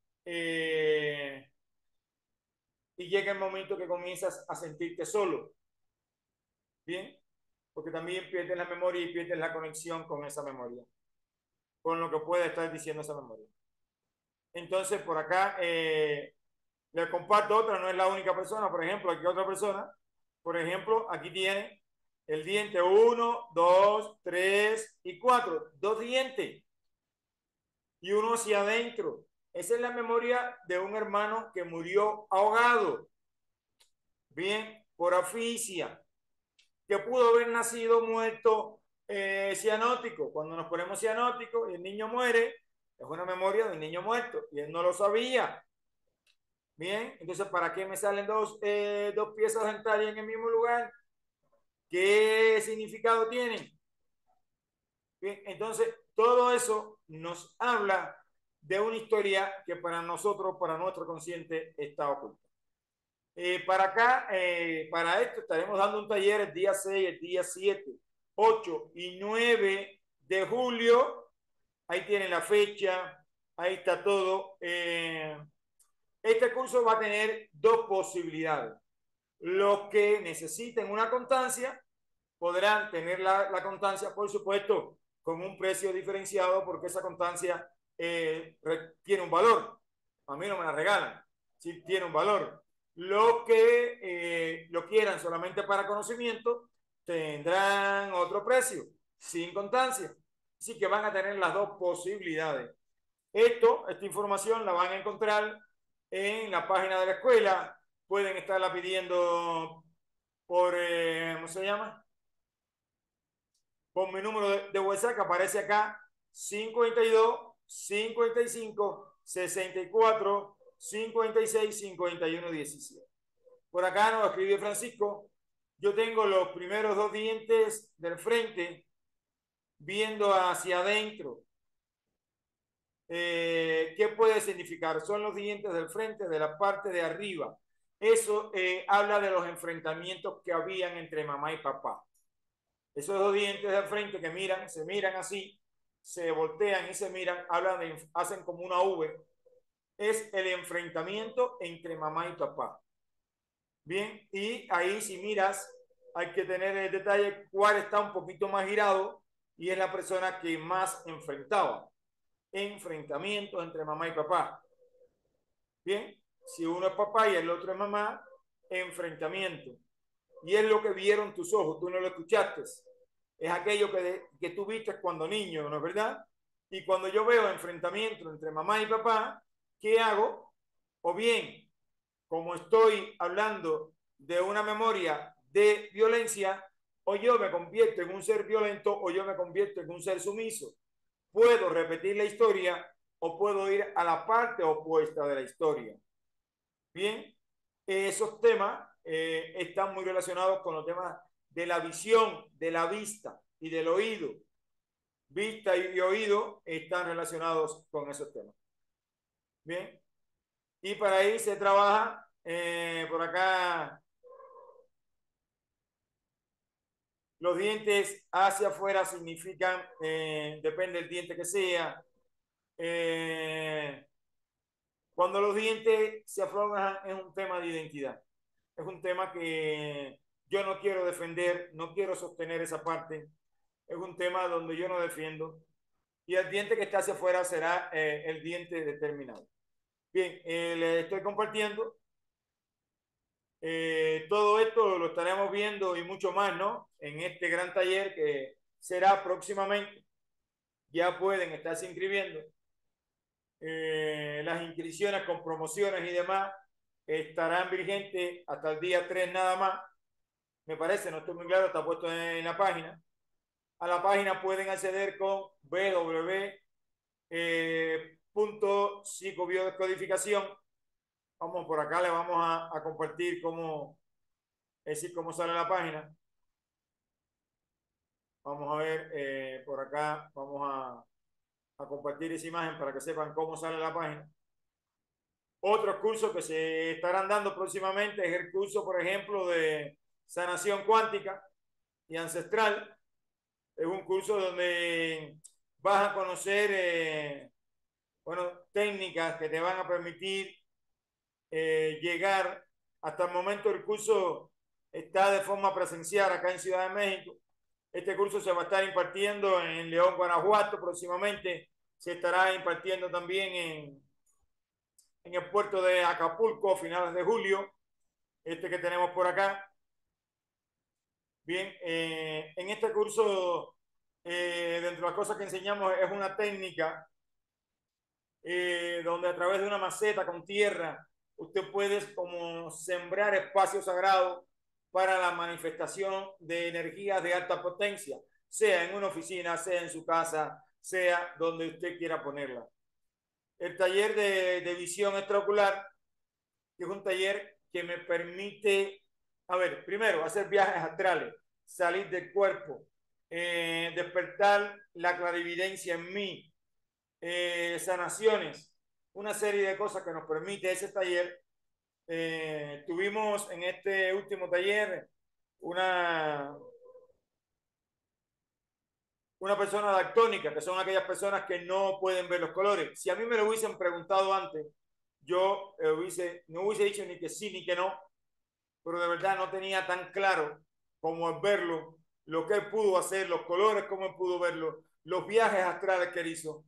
eh, y llega el momento que comienzas a sentirte solo. Bien, porque también pierdes la memoria y pierdes la conexión con esa memoria, con lo que puede estar diciendo esa memoria. Entonces, por acá le comparto otra, no es la única persona, por ejemplo, aquí otra persona, por ejemplo, aquí tiene el diente 1, 2, 3 y 4, dos dientes y uno hacia adentro. Esa es la memoria de un hermano que murió ahogado, bien, por asfixia, que pudo haber nacido muerto cianótico. Cuando nos ponemos cianótico y el niño muere, es una memoria de un niño muerto y él no lo sabía. Bien, entonces, ¿para qué me salen dos piezas dentarias en el mismo lugar? ¿Qué significado tienen? Bien, entonces, todo eso nos habla de una historia que para nosotros, para nuestro consciente, está oculta. Para acá, para esto, estaremos dando un taller el día 6, el día 7, 8 y 9 de julio. Ahí tienen la fecha, ahí está todo. Este curso va a tener dos posibilidades. Los que necesiten una constancia podrán tener la constancia, por supuesto, con un precio diferenciado, porque esa constancia tiene un valor. A mí no me la regalan, sí tiene un valor. Los que lo quieran solamente para conocimiento tendrán otro precio, sin constancia. Así que van a tener las dos posibilidades. Esta información la van a encontrar en la página de la escuela. Pueden estarla pidiendo por, ¿cómo se llama? Con mi número de WhatsApp que aparece acá, 52 55 64 56 51 17. Por acá nos escribió Francisco. Yo tengo los primeros dos dientes del frente viendo hacia adentro. ¿Qué puede significar? Son los dientes del frente, de la parte de arriba. Eso habla de los enfrentamientos que habían entre mamá y papá. Esos dos dientes del frente que miran, se miran así, se voltean y se miran, hacen como una V. Es el enfrentamiento entre mamá y papá. Bien, y ahí si miras, hay que tener el detalle cuál está un poquito más girado y es la persona que más enfrentaba. Enfrentamientos entre mamá y papá. Bien, si uno es papá y el otro es mamá, enfrentamiento. Y es lo que vieron tus ojos, tú no lo escuchaste. Es aquello que tú viste cuando niño, ¿no es verdad? Y cuando yo veo enfrentamiento entre mamá y papá, ¿qué hago? O bien, como estoy hablando de una memoria de violencia, o yo me convierto en un ser violento o yo me convierto en un ser sumiso. Puedo repetir la historia o puedo ir a la parte opuesta de la historia. Bien, esos temas están muy relacionados con los temas de la visión, de la vista y del oído. Vista y oído están relacionados con esos temas. Bien, y para ahí se trabaja por acá los dientes hacia afuera significan, depende del diente que sea, cuando los dientes se aflojan es un tema de identidad. Es un tema que yo no quiero defender, no quiero sostener esa parte. Es un tema donde yo no defiendo. Y el diente que está hacia afuera será el diente determinado. Bien, le estoy compartiendo. Todo esto lo estaremos viendo y mucho más, ¿no? En este gran taller que será próximamente. Ya pueden estarse inscribiendo. Las inscripciones con promociones y demás estarán vigentes hasta el día 3 nada más. Me parece, no estoy muy claro, está puesto en la página. A la página pueden acceder con www.psicobiodescodificación. Vamos por acá, le vamos a compartir cómo, es decir, cómo sale la página. Vamos a ver por acá, vamos a compartir esa imagen para que sepan cómo sale la página. Otros cursos que se estarán dando próximamente es el curso, por ejemplo, de sanación cuántica y ancestral. Es un curso donde vas a conocer bueno, técnicas que te van a permitir llegar. Hasta el momento el curso está de forma presencial acá en Ciudad de México. Este curso se va a estar impartiendo en León, Guanajuato próximamente. Se estará impartiendo también en el puerto de Acapulco a finales de julio. Este que tenemos por acá. Bien, en este curso, dentro de las cosas que enseñamos es una técnica donde a través de una maceta con tierra usted puede como sembrar espacios sagrados para la manifestación de energías de alta potencia, sea en una oficina, sea en su casa, sea donde usted quiera ponerla. El taller de visión extraocular, que es un taller que me permite, a ver, primero, hacer viajes astrales, salir del cuerpo, despertar la clarividencia en mí, sanaciones, una serie de cosas que nos permite ese taller. Tuvimos en este último taller una, una persona daltónica, que son aquellas personas que no pueden ver los colores. Si a mí me lo hubiesen preguntado antes, yo no hubiese dicho ni que sí ni que no, pero de verdad no tenía tan claro como verlo, lo que él pudo hacer, los colores, cómo él pudo verlo, los viajes astrales que él hizo,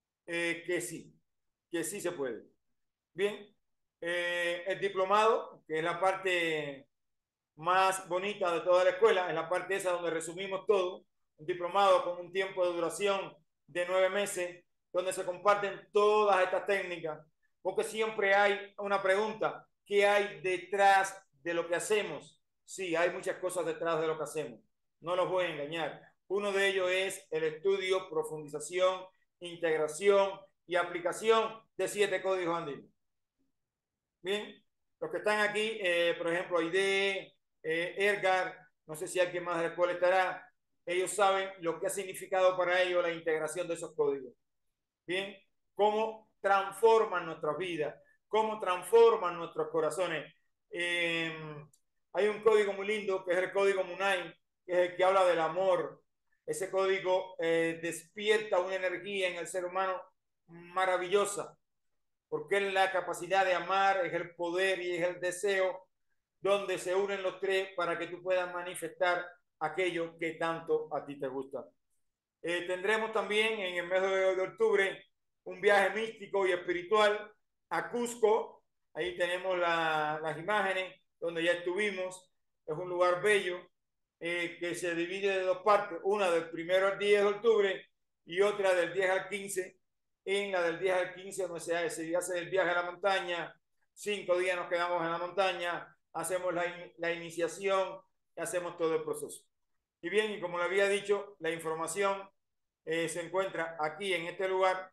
que sí se puede. Bien, el diplomado, que es la parte más bonita de toda la escuela, es la parte esa donde resumimos todo, un diplomado con un tiempo de duración de 9 meses, donde se comparten todas estas técnicas, porque siempre hay una pregunta, ¿qué hay detrás de lo que hacemos? Sí, hay muchas cosas detrás de lo que hacemos, no los voy a engañar. Uno de ellos es el estudio, profundización, integración y aplicación de 7 códigos andinos. Bien, los que están aquí, por ejemplo, Aide, Edgar, no sé si alguien más de la escuela estará, ellos saben lo que ha significado para ellos la integración de esos códigos. Bien, cómo transforman nuestras vidas, cómo transforman nuestros corazones. Hay un código muy lindo que es el código Munay, que es el que habla del amor. Ese código despierta una energía en el ser humano maravillosa, porque es la capacidad de amar, es el poder y es el deseo, donde se unen los tres para que tú puedas manifestar aquello que tanto a ti te gusta. Tendremos también en el mes de octubre un viaje místico y espiritual a Cusco. Ahí tenemos las imágenes donde ya estuvimos. Es un lugar bello que se divide de dos partes, una del 1 al 10 de octubre y otra del 10 al 15. En la del 10 al 15, donde se hace el viaje a la montaña, 5 días nos quedamos en la montaña, hacemos la iniciación y hacemos todo el proceso. Y bien, y como le había dicho, la información se encuentra aquí en este lugar,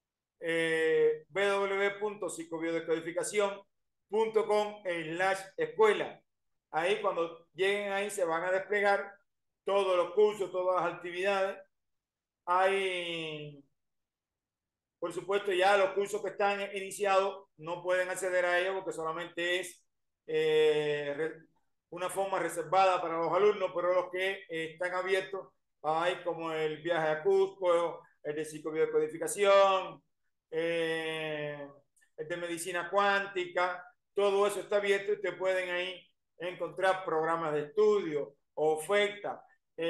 www.psicobiodescodificación.com/escuela. Ahí cuando lleguen ahí se van a desplegar todos los cursos, todas las actividades. Hay, por supuesto, ya los cursos que están iniciados no pueden acceder a ellos porque solamente es una forma reservada para los alumnos, pero los que están abiertos, hay como el viaje a Cusco, el de psicobiodescodificación, el de medicina cuántica, todo eso está abierto y ustedes pueden ahí encontrar programas de estudio, ofertas,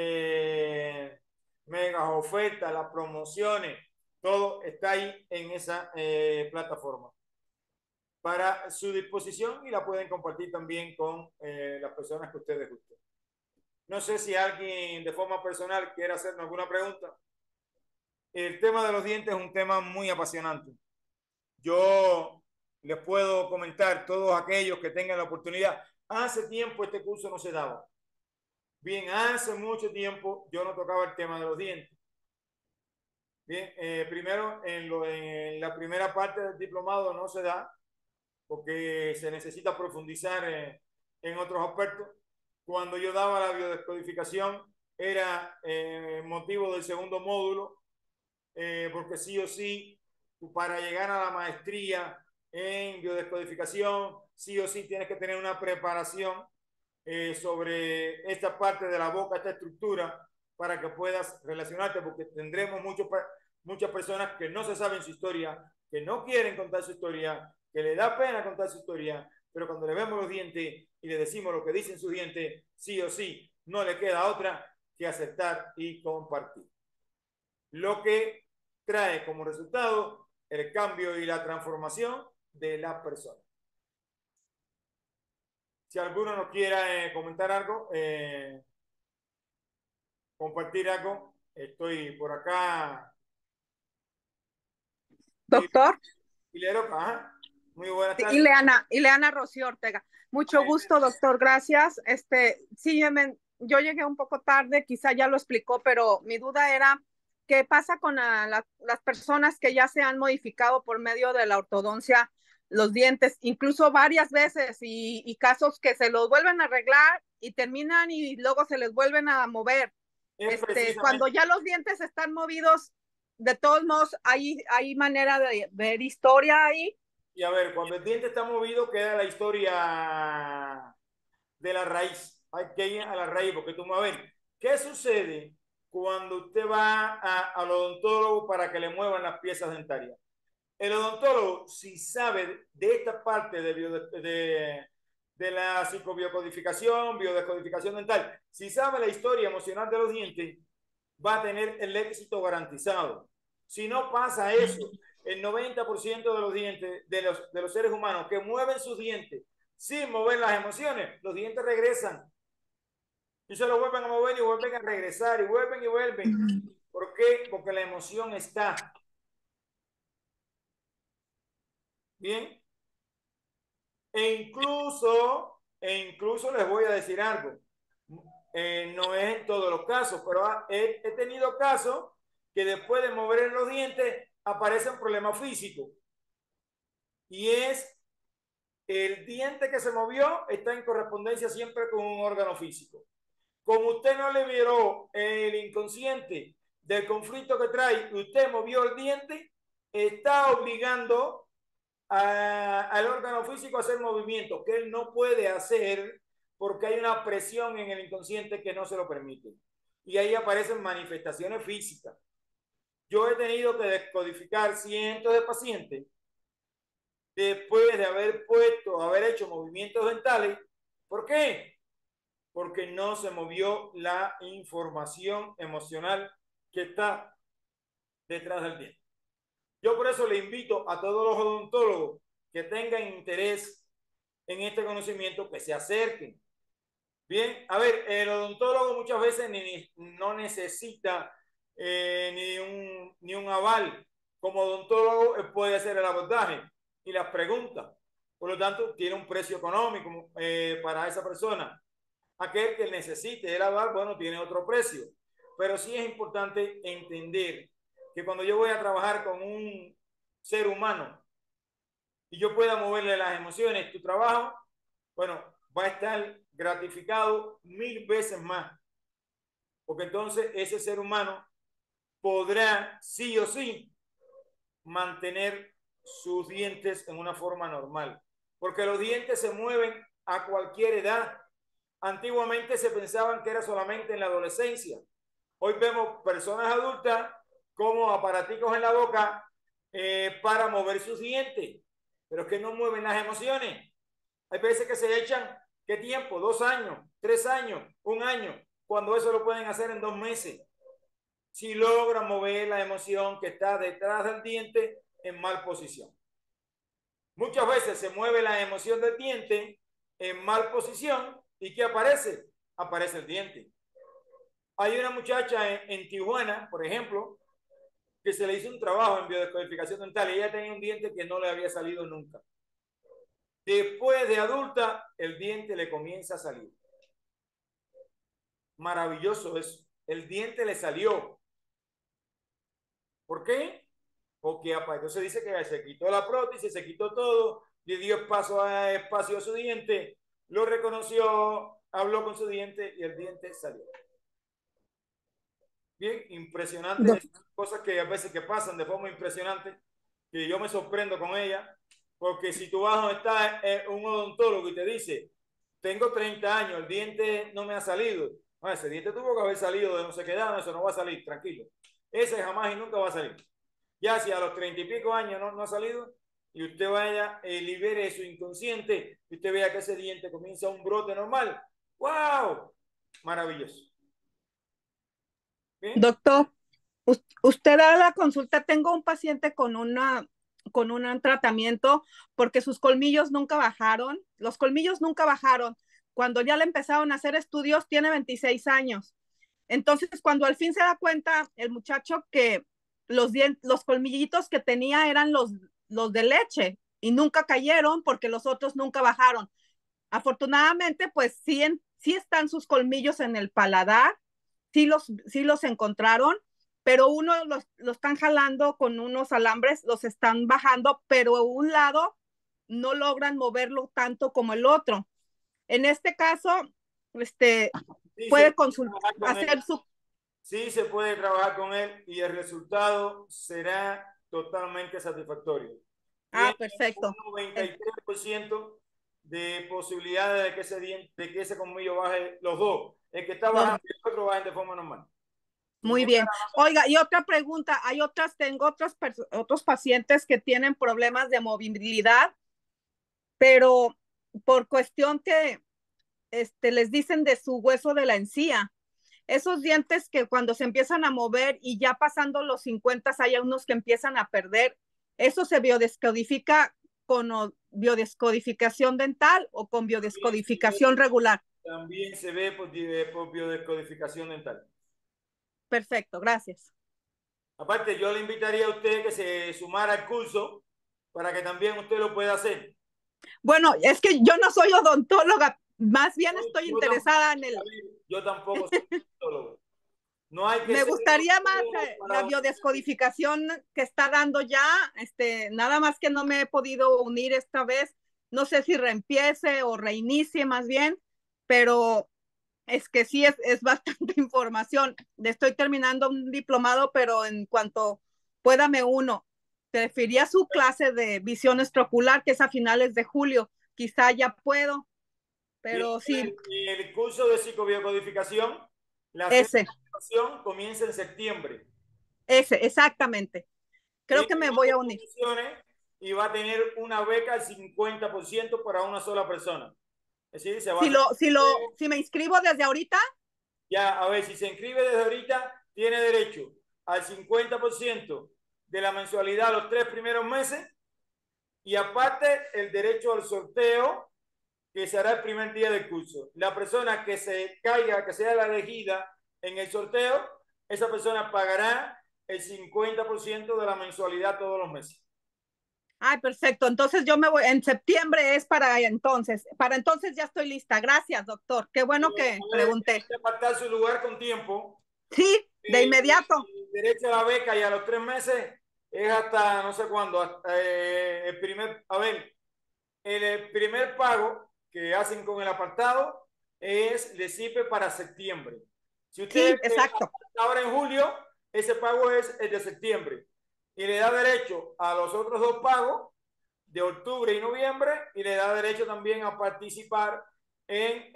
megas ofertas, las promociones, todo está ahí en esa plataforma para su disposición y la pueden compartir también con las personas que ustedes gusten. No sé si alguien de forma personal quiere hacernos alguna pregunta. El tema de los dientes es un tema muy apasionante. Yo les puedo comentar, todos aquellos que tengan la oportunidad, hace tiempo este curso no se daba. Bien, hace mucho tiempo yo no tocaba el tema de los dientes. Bien, primero en la primera parte del diplomado no se da porque se necesita profundizar en otros aspectos. Cuando yo daba la biodescodificación era motivo del segundo módulo, porque sí o sí, para llegar a la maestría en biodescodificación, sí o sí tienes que tener una preparación sobre esta parte de la boca, esta estructura, para que puedas relacionarte, porque tendremos muchas personas que no se saben su historia, que no quieren contar su historia, que le da pena contar su historia, pero cuando le vemos los dientes y le decimos lo que dicen sus dientes, sí o sí, no le queda otra que aceptar y compartir. Lo que trae como resultado el cambio y la transformación de la persona. Si alguno nos quiera comentar algo, compartir algo, estoy por acá. Doctor, Ajá. Muy buenas tardes. Ileana Rocío Ortega. Mucho gusto, doctor, gracias. Sí, yo llegué un poco tarde, quizá ya lo explicó, pero mi duda era qué pasa con las personas que ya se han modificado por medio de la ortodoncia los dientes, incluso varias veces, y casos que se los vuelven a arreglar y terminan y luego se les vuelven a mover. Es Cuando precisamente, ya los dientes están movidos, de todos modos, hay manera de ver historia ahí. Y a ver, cuando el diente está movido, queda la historia de la raíz. Hay que ir a la raíz, porque tú vas a ver, ¿qué sucede cuando usted va al odontólogo para que le muevan las piezas dentarias? El odontólogo, si sabe de esta parte de la psicobiocodificación, biodescodificación dental, si sabe la historia emocional de los dientes, va a tener el éxito garantizado. Si no pasa eso, el 90% de los dientes de los seres humanos que mueven sus dientes sin mover las emociones, los dientes regresan y se los vuelven a mover y vuelven a regresar y vuelven y vuelven. ¿Por qué? Porque la emoción está. Bien. E incluso les voy a decir algo. No es en todos los casos, pero he tenido casos que después de mover los dientes aparecen problemas físicos. Y es el diente que se movió está en correspondencia siempre con un órgano físico. Como usted no le vio el inconsciente del conflicto que trae, usted movió el diente, está obligando al órgano físico a hacer movimientos que él no puede hacer porque hay una presión en el inconsciente que no se lo permite. Y ahí aparecen manifestaciones físicas. Yo he tenido que descodificar cientos de pacientes después de haber hecho movimientos dentales. ¿Por qué? Porque no se movió la información emocional que está detrás del diente. Yo por eso le invito a todos los odontólogos que tengan interés en este conocimiento que se acerquen. Bien, a ver, el odontólogo muchas veces no necesita ni un aval. Como odontólogo puede hacer el abordaje y las preguntas. Por lo tanto, tiene un precio económico para esa persona. Aquel que necesite el aval, bueno, tiene otro precio. Pero sí es importante entender que cuando yo voy a trabajar con un ser humano y yo pueda moverle las emociones, tu trabajo, bueno, va a estar gratificado 1000 veces más. Porque entonces ese ser humano podrá sí o sí mantener sus dientes en una forma normal. Porque los dientes se mueven a cualquier edad. Antiguamente se pensaban que era solamente en la adolescencia. Hoy vemos personas adultas como aparaticos en la boca para mover sus dientes, pero que no mueven las emociones. Hay veces que se echan, ¿qué tiempo? 2 años, 3 años, 1 año, cuando eso lo pueden hacer en 2 meses. Si logran mover la emoción que está detrás del diente en mal posición. Muchas veces se mueve la emoción del diente en mal posición y ¿qué aparece? Aparece el diente. Hay una muchacha en Tijuana, por ejemplo, que se le hizo un trabajo en biodescodificación dental y ella tenía un diente que no le había salido nunca. Después de adulta, el diente le comienza a salir. Maravilloso eso. El diente le salió. ¿Por qué? Porque entonces dice que se quitó la prótesis, se quitó todo, le dio espacio a su diente, lo reconoció, habló con su diente y el diente salió. Bien, impresionante, cosas que a veces que pasan de forma impresionante, que yo me sorprendo con ella, porque si tú vas donde está un odontólogo y te dice, tengo 30 años, el diente no me ha salido, ese diente tuvo que haber salido de no sé qué edad, eso no va a salir, tranquilo, ese jamás y nunca va a salir. Ya si a los 30 y pico años no ha salido, y usted vaya, libere su inconsciente, y usted vea que ese diente comienza un brote normal, ¡wow! Maravilloso. ¿Bien? Doctor, usted da la consulta, tengo un paciente con un tratamiento porque sus colmillos nunca bajaron, los colmillos nunca bajaron. Cuando ya le empezaron a hacer estudios, tiene 26 años. Entonces, cuando al fin se da cuenta el muchacho que los colmillitos que tenía eran los de leche y nunca cayeron porque los otros nunca bajaron. Afortunadamente, pues sí están sus colmillos en el paladar, sí los encontraron, pero uno lo están jalando con unos alambres, los están bajando, pero un lado no logran moverlo tanto como el otro. En este caso, Sí, puede hacer hacer su sí se puede trabajar con él y el resultado será totalmente satisfactorio. Ah, Tiene un perfecto. 93% de posibilidades de que ese colmillo baje los dos. El que está Los, bajando y el otro bajen de forma normal. Sin muy esta bien. Oiga, y otra pregunta, tengo otros pacientes que tienen problemas de movilidad, pero por cuestión que les dicen de su hueso de la encía, esos dientes que cuando se empiezan a mover y ya pasando los 50 hay unos que empiezan a perder, ¿eso se biodescodifica con biodescodificación dental o con biodescodificación regular? también se ve por biodescodificación dental. Perfecto, gracias. Aparte, yo le invitaría a usted que se sumara al curso para que también usted lo pueda hacer. Bueno, es que yo no soy odontóloga, más bien estoy Yo tampoco, interesada en el... yo tampoco soy odontólogo. No hay que Me ser gustaría más odontólogo la para... biodescodificación que está dando ya, nada más que no me he podido unir esta vez, no sé si reempiece o reinicie más bien, pero es que sí es bastante información. Estoy terminando un diplomado, pero en cuanto pueda me uno. Prefería su clase de visión estrocular, que es a finales de julio. Quizá ya puedo, Bien, pero sí, el curso de psicobiocodificación, la ese, certificación comienza en septiembre. exactamente. Creo Tiene que me voy grandes a unir. condiciones y va a tener una beca al 50% para una sola persona. Es decir, se va a hacer... Si me inscribo desde ahorita, Ya, a ver, si se inscribe desde ahorita, tiene derecho al 50% de la mensualidad los 3 primeros meses y aparte el derecho al sorteo que se hará el primer día del curso. La persona que se caiga, que sea la elegida en el sorteo, esa persona pagará el 50% de la mensualidad todos los meses. ay, perfecto. Entonces yo me voy, en septiembre es para entonces. Para entonces ya estoy lista. Gracias, doctor. Qué bueno que pregunté. Apartar su lugar con tiempo. Sí, de El, inmediato. el derecho a la beca y a los 3 meses es hasta no sé cuándo. El primer, a ver, el primer pago que hacen con el apartado es de CIPE para septiembre. Si usted Sí, exacto. ahora en julio, ese pago es el de septiembre y le da derecho a los otros dos pagos de octubre y noviembre y le da derecho también a participar en,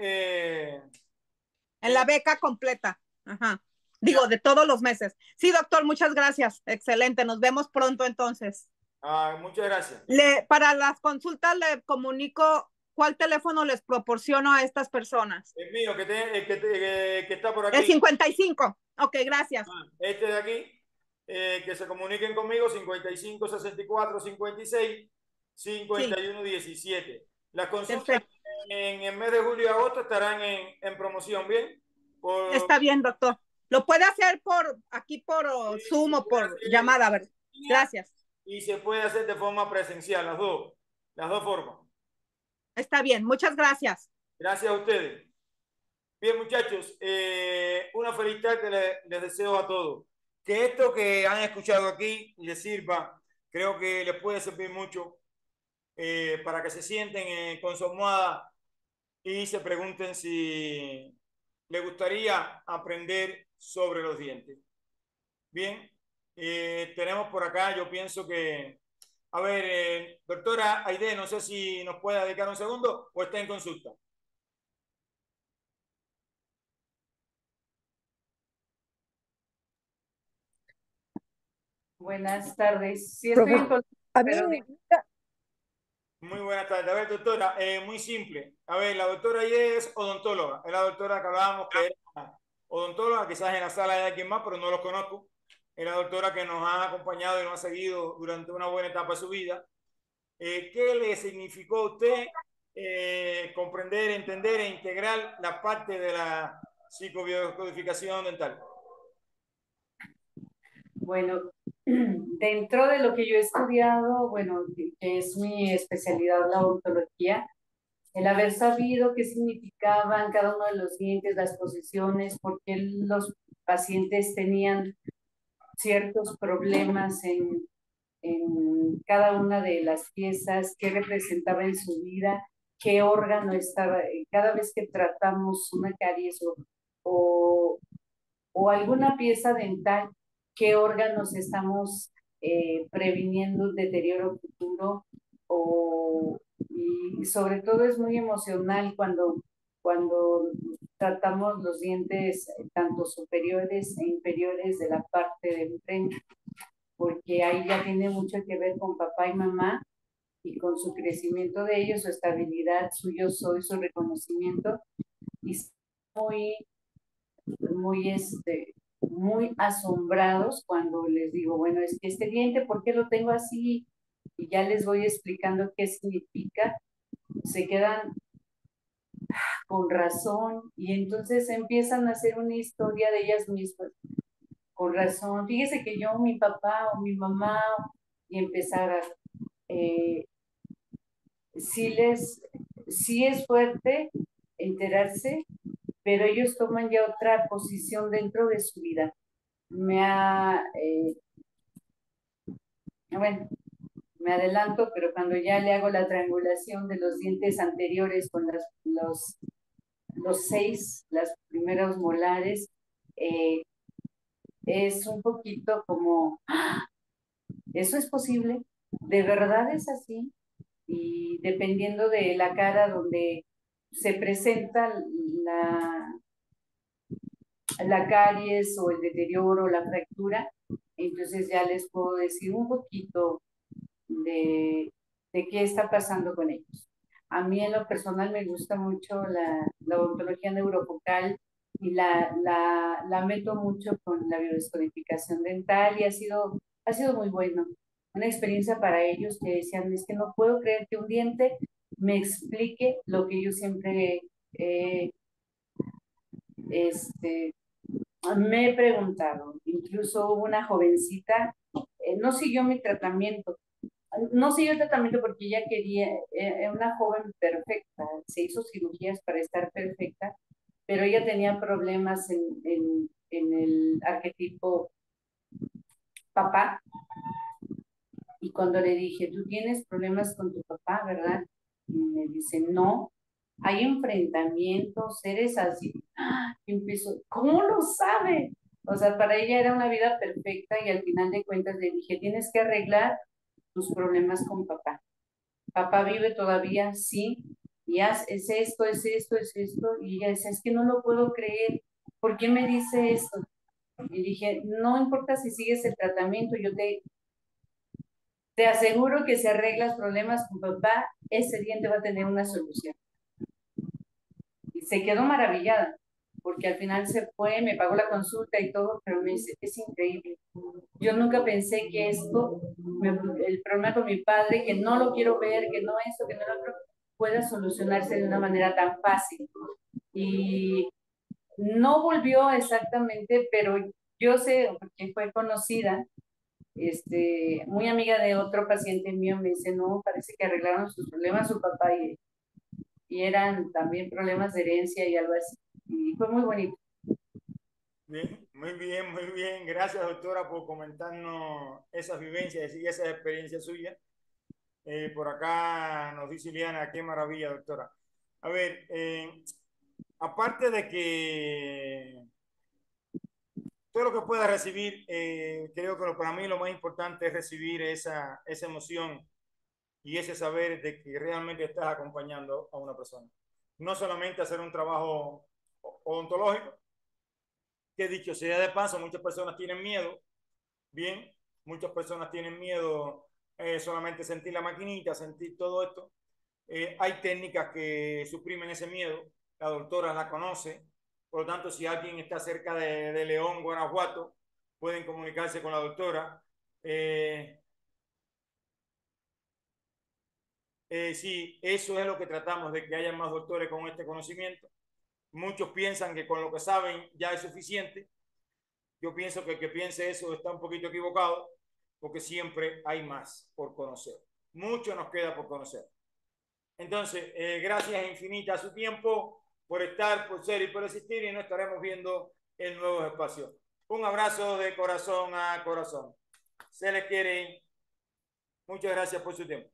En la beca completa. Ajá. Digo, de todos los meses. Sí, doctor, muchas gracias. Excelente. Nos vemos pronto entonces. muchas gracias. Para las consultas le comunico cuál teléfono les proporciono a estas personas. El mío, que está por El aquí. 55. Ok, gracias. Este de aquí, que se comuniquen conmigo, 55 64 56 Sí, 51 17. Las consultas perfecto. en el mes de julio y agosto estarán en promoción, ¿bien? Por, Está bien, doctor. Lo puede hacer por aquí por se Zoom o puede por hacer en llamada, ¿verdad? línea Gracias. y se puede hacer de forma presencial, las dos formas. Está bien, muchas gracias. Gracias a ustedes. Bien, muchachos, una feliz tarde les deseo a todos. Que esto que han escuchado aquí les sirva, creo que les puede servir mucho para que se sienten con su almohada y se pregunten si les gustaría aprender sobre los dientes. Bien, tenemos por acá, yo pienso que, a ver, doctora Aide, no sé si nos puede dedicar un segundo o está en consulta. Buenas tardes. Sí, estoy en Profesor, consulta, a mí, pero Muy buenas tardes. A ver, doctora, muy simple. A ver, la doctora Aide es odontóloga. Es la doctora que hablábamos que era odontóloga, quizás en la sala hay alguien más, pero no los conozco. Es la doctora que nos ha acompañado y nos ha seguido durante una buena etapa de su vida. ¿Qué le significó a usted comprender, entender e integrar la parte de la psicobiodescodificación dental? bueno, dentro de lo que yo he estudiado, bueno, que es mi especialidad, la odontología, el haber sabido qué significaban cada uno de los dientes, las posiciones, por qué los pacientes tenían ciertos problemas en cada una de las piezas, qué representaba en su vida, qué órgano estaba, cada vez que tratamos una caries o o alguna pieza dental, qué órganos estamos previniendo un deterioro futuro, y sobre todo es muy emocional cuando tratamos los dientes tanto superiores e inferiores de la parte de enfrente, porque ahí ya tiene mucho que ver con papá y mamá y con su crecimiento de ellos, su estabilidad, su yo soy, su reconocimiento, y muy, muy asombrados cuando les digo, bueno, es que este diente, ¿por qué lo tengo así? Y ya les voy explicando qué significa. Se quedan con razón y entonces empiezan a hacer una historia de ellas mismas. Con razón, fíjese que yo, mi papá o mi mamá, y empezar a... Eh, sí sí es fuerte enterarse, pero ellos toman ya otra posición dentro de su vida. Bueno, me adelanto, pero cuando ya le hago la triangulación de los dientes anteriores con los 6, los primeros molares, eh, es un poquito como, ¡ah! ¿Eso es posible? ¿De verdad es así? Y dependiendo de la cara donde se presenta la caries o el deterioro, la fractura, entonces ya les puedo decir un poquito de qué está pasando con ellos. A mí en lo personal me gusta mucho la odontología neurofocal y la meto mucho con la biodescodificación dental y ha sido muy bueno. Una experiencia para ellos que decían, es que no puedo creer que un diente me explique lo que yo siempre este, me he preguntado. Incluso hubo una jovencita, no siguió mi tratamiento, no siguió el tratamiento porque ella quería, era una joven perfecta, se hizo cirugías para estar perfecta, pero ella tenía problemas en el arquetipo papá. Y cuando le dije, tú tienes problemas con tu papá, ¿verdad? Y me dice, no, hay enfrentamientos, eres así. ¡Ah! Y empezó, ¿cómo lo sabe? O sea, para ella era una vida perfecta y al final de cuentas le dije, tienes que arreglar tus problemas con papá. Papá vive todavía, sí, y es esto, es esto, es esto. Y ella dice, es que no lo puedo creer. ¿Por qué me dice esto? Y dije, no importa si sigues el tratamiento, te aseguro que si arreglas problemas con papá, ese diente va a tener una solución. Y se quedó maravillada, porque al final se fue, me pagó la consulta y todo, pero me dice, es increíble. Yo nunca pensé que el problema con mi padre, que no lo quiero ver, que no esto, que no lo otro, pueda solucionarse de una manera tan fácil. Y no volvió exactamente, pero yo sé, porque fue conocida, muy amiga de otro paciente mío, me dice, no, parece que arreglaron sus problemas su papá y eran también problemas de herencia y algo así. Y fue muy bonito. Bien, muy bien, muy bien. Gracias, doctora, por comentarnos esas vivencias y esas experiencias suyas. Por acá nos dice Ileana, qué maravilla, doctora. A ver, aparte de que todo lo que pueda recibir, creo que para mí lo más importante es recibir esa emoción y ese saber de que realmente estás acompañando a una persona. No solamente hacer un trabajo odontológico, que dicho sea de paso, muchas personas tienen miedo, bien, muchas personas tienen miedo solamente sentir la maquinita, sentir todo esto. Hay técnicas que suprimen ese miedo, la doctora la conoce, por lo tanto, si alguien está cerca de León, Guanajuato, pueden comunicarse con la doctora. Sí, eso es lo que tratamos, de que haya más doctores con este conocimiento. Muchos piensan que con lo que saben ya es suficiente. Yo pienso que el que piense eso está un poquito equivocado, porque siempre hay más por conocer. Mucho nos queda por conocer. Entonces, gracias infinitas a su tiempo, por estar, por ser y por existir, y nos estaremos viendo en nuevos espacios. Un abrazo de corazón a corazón. Se les quiere. Muchas gracias por su tiempo.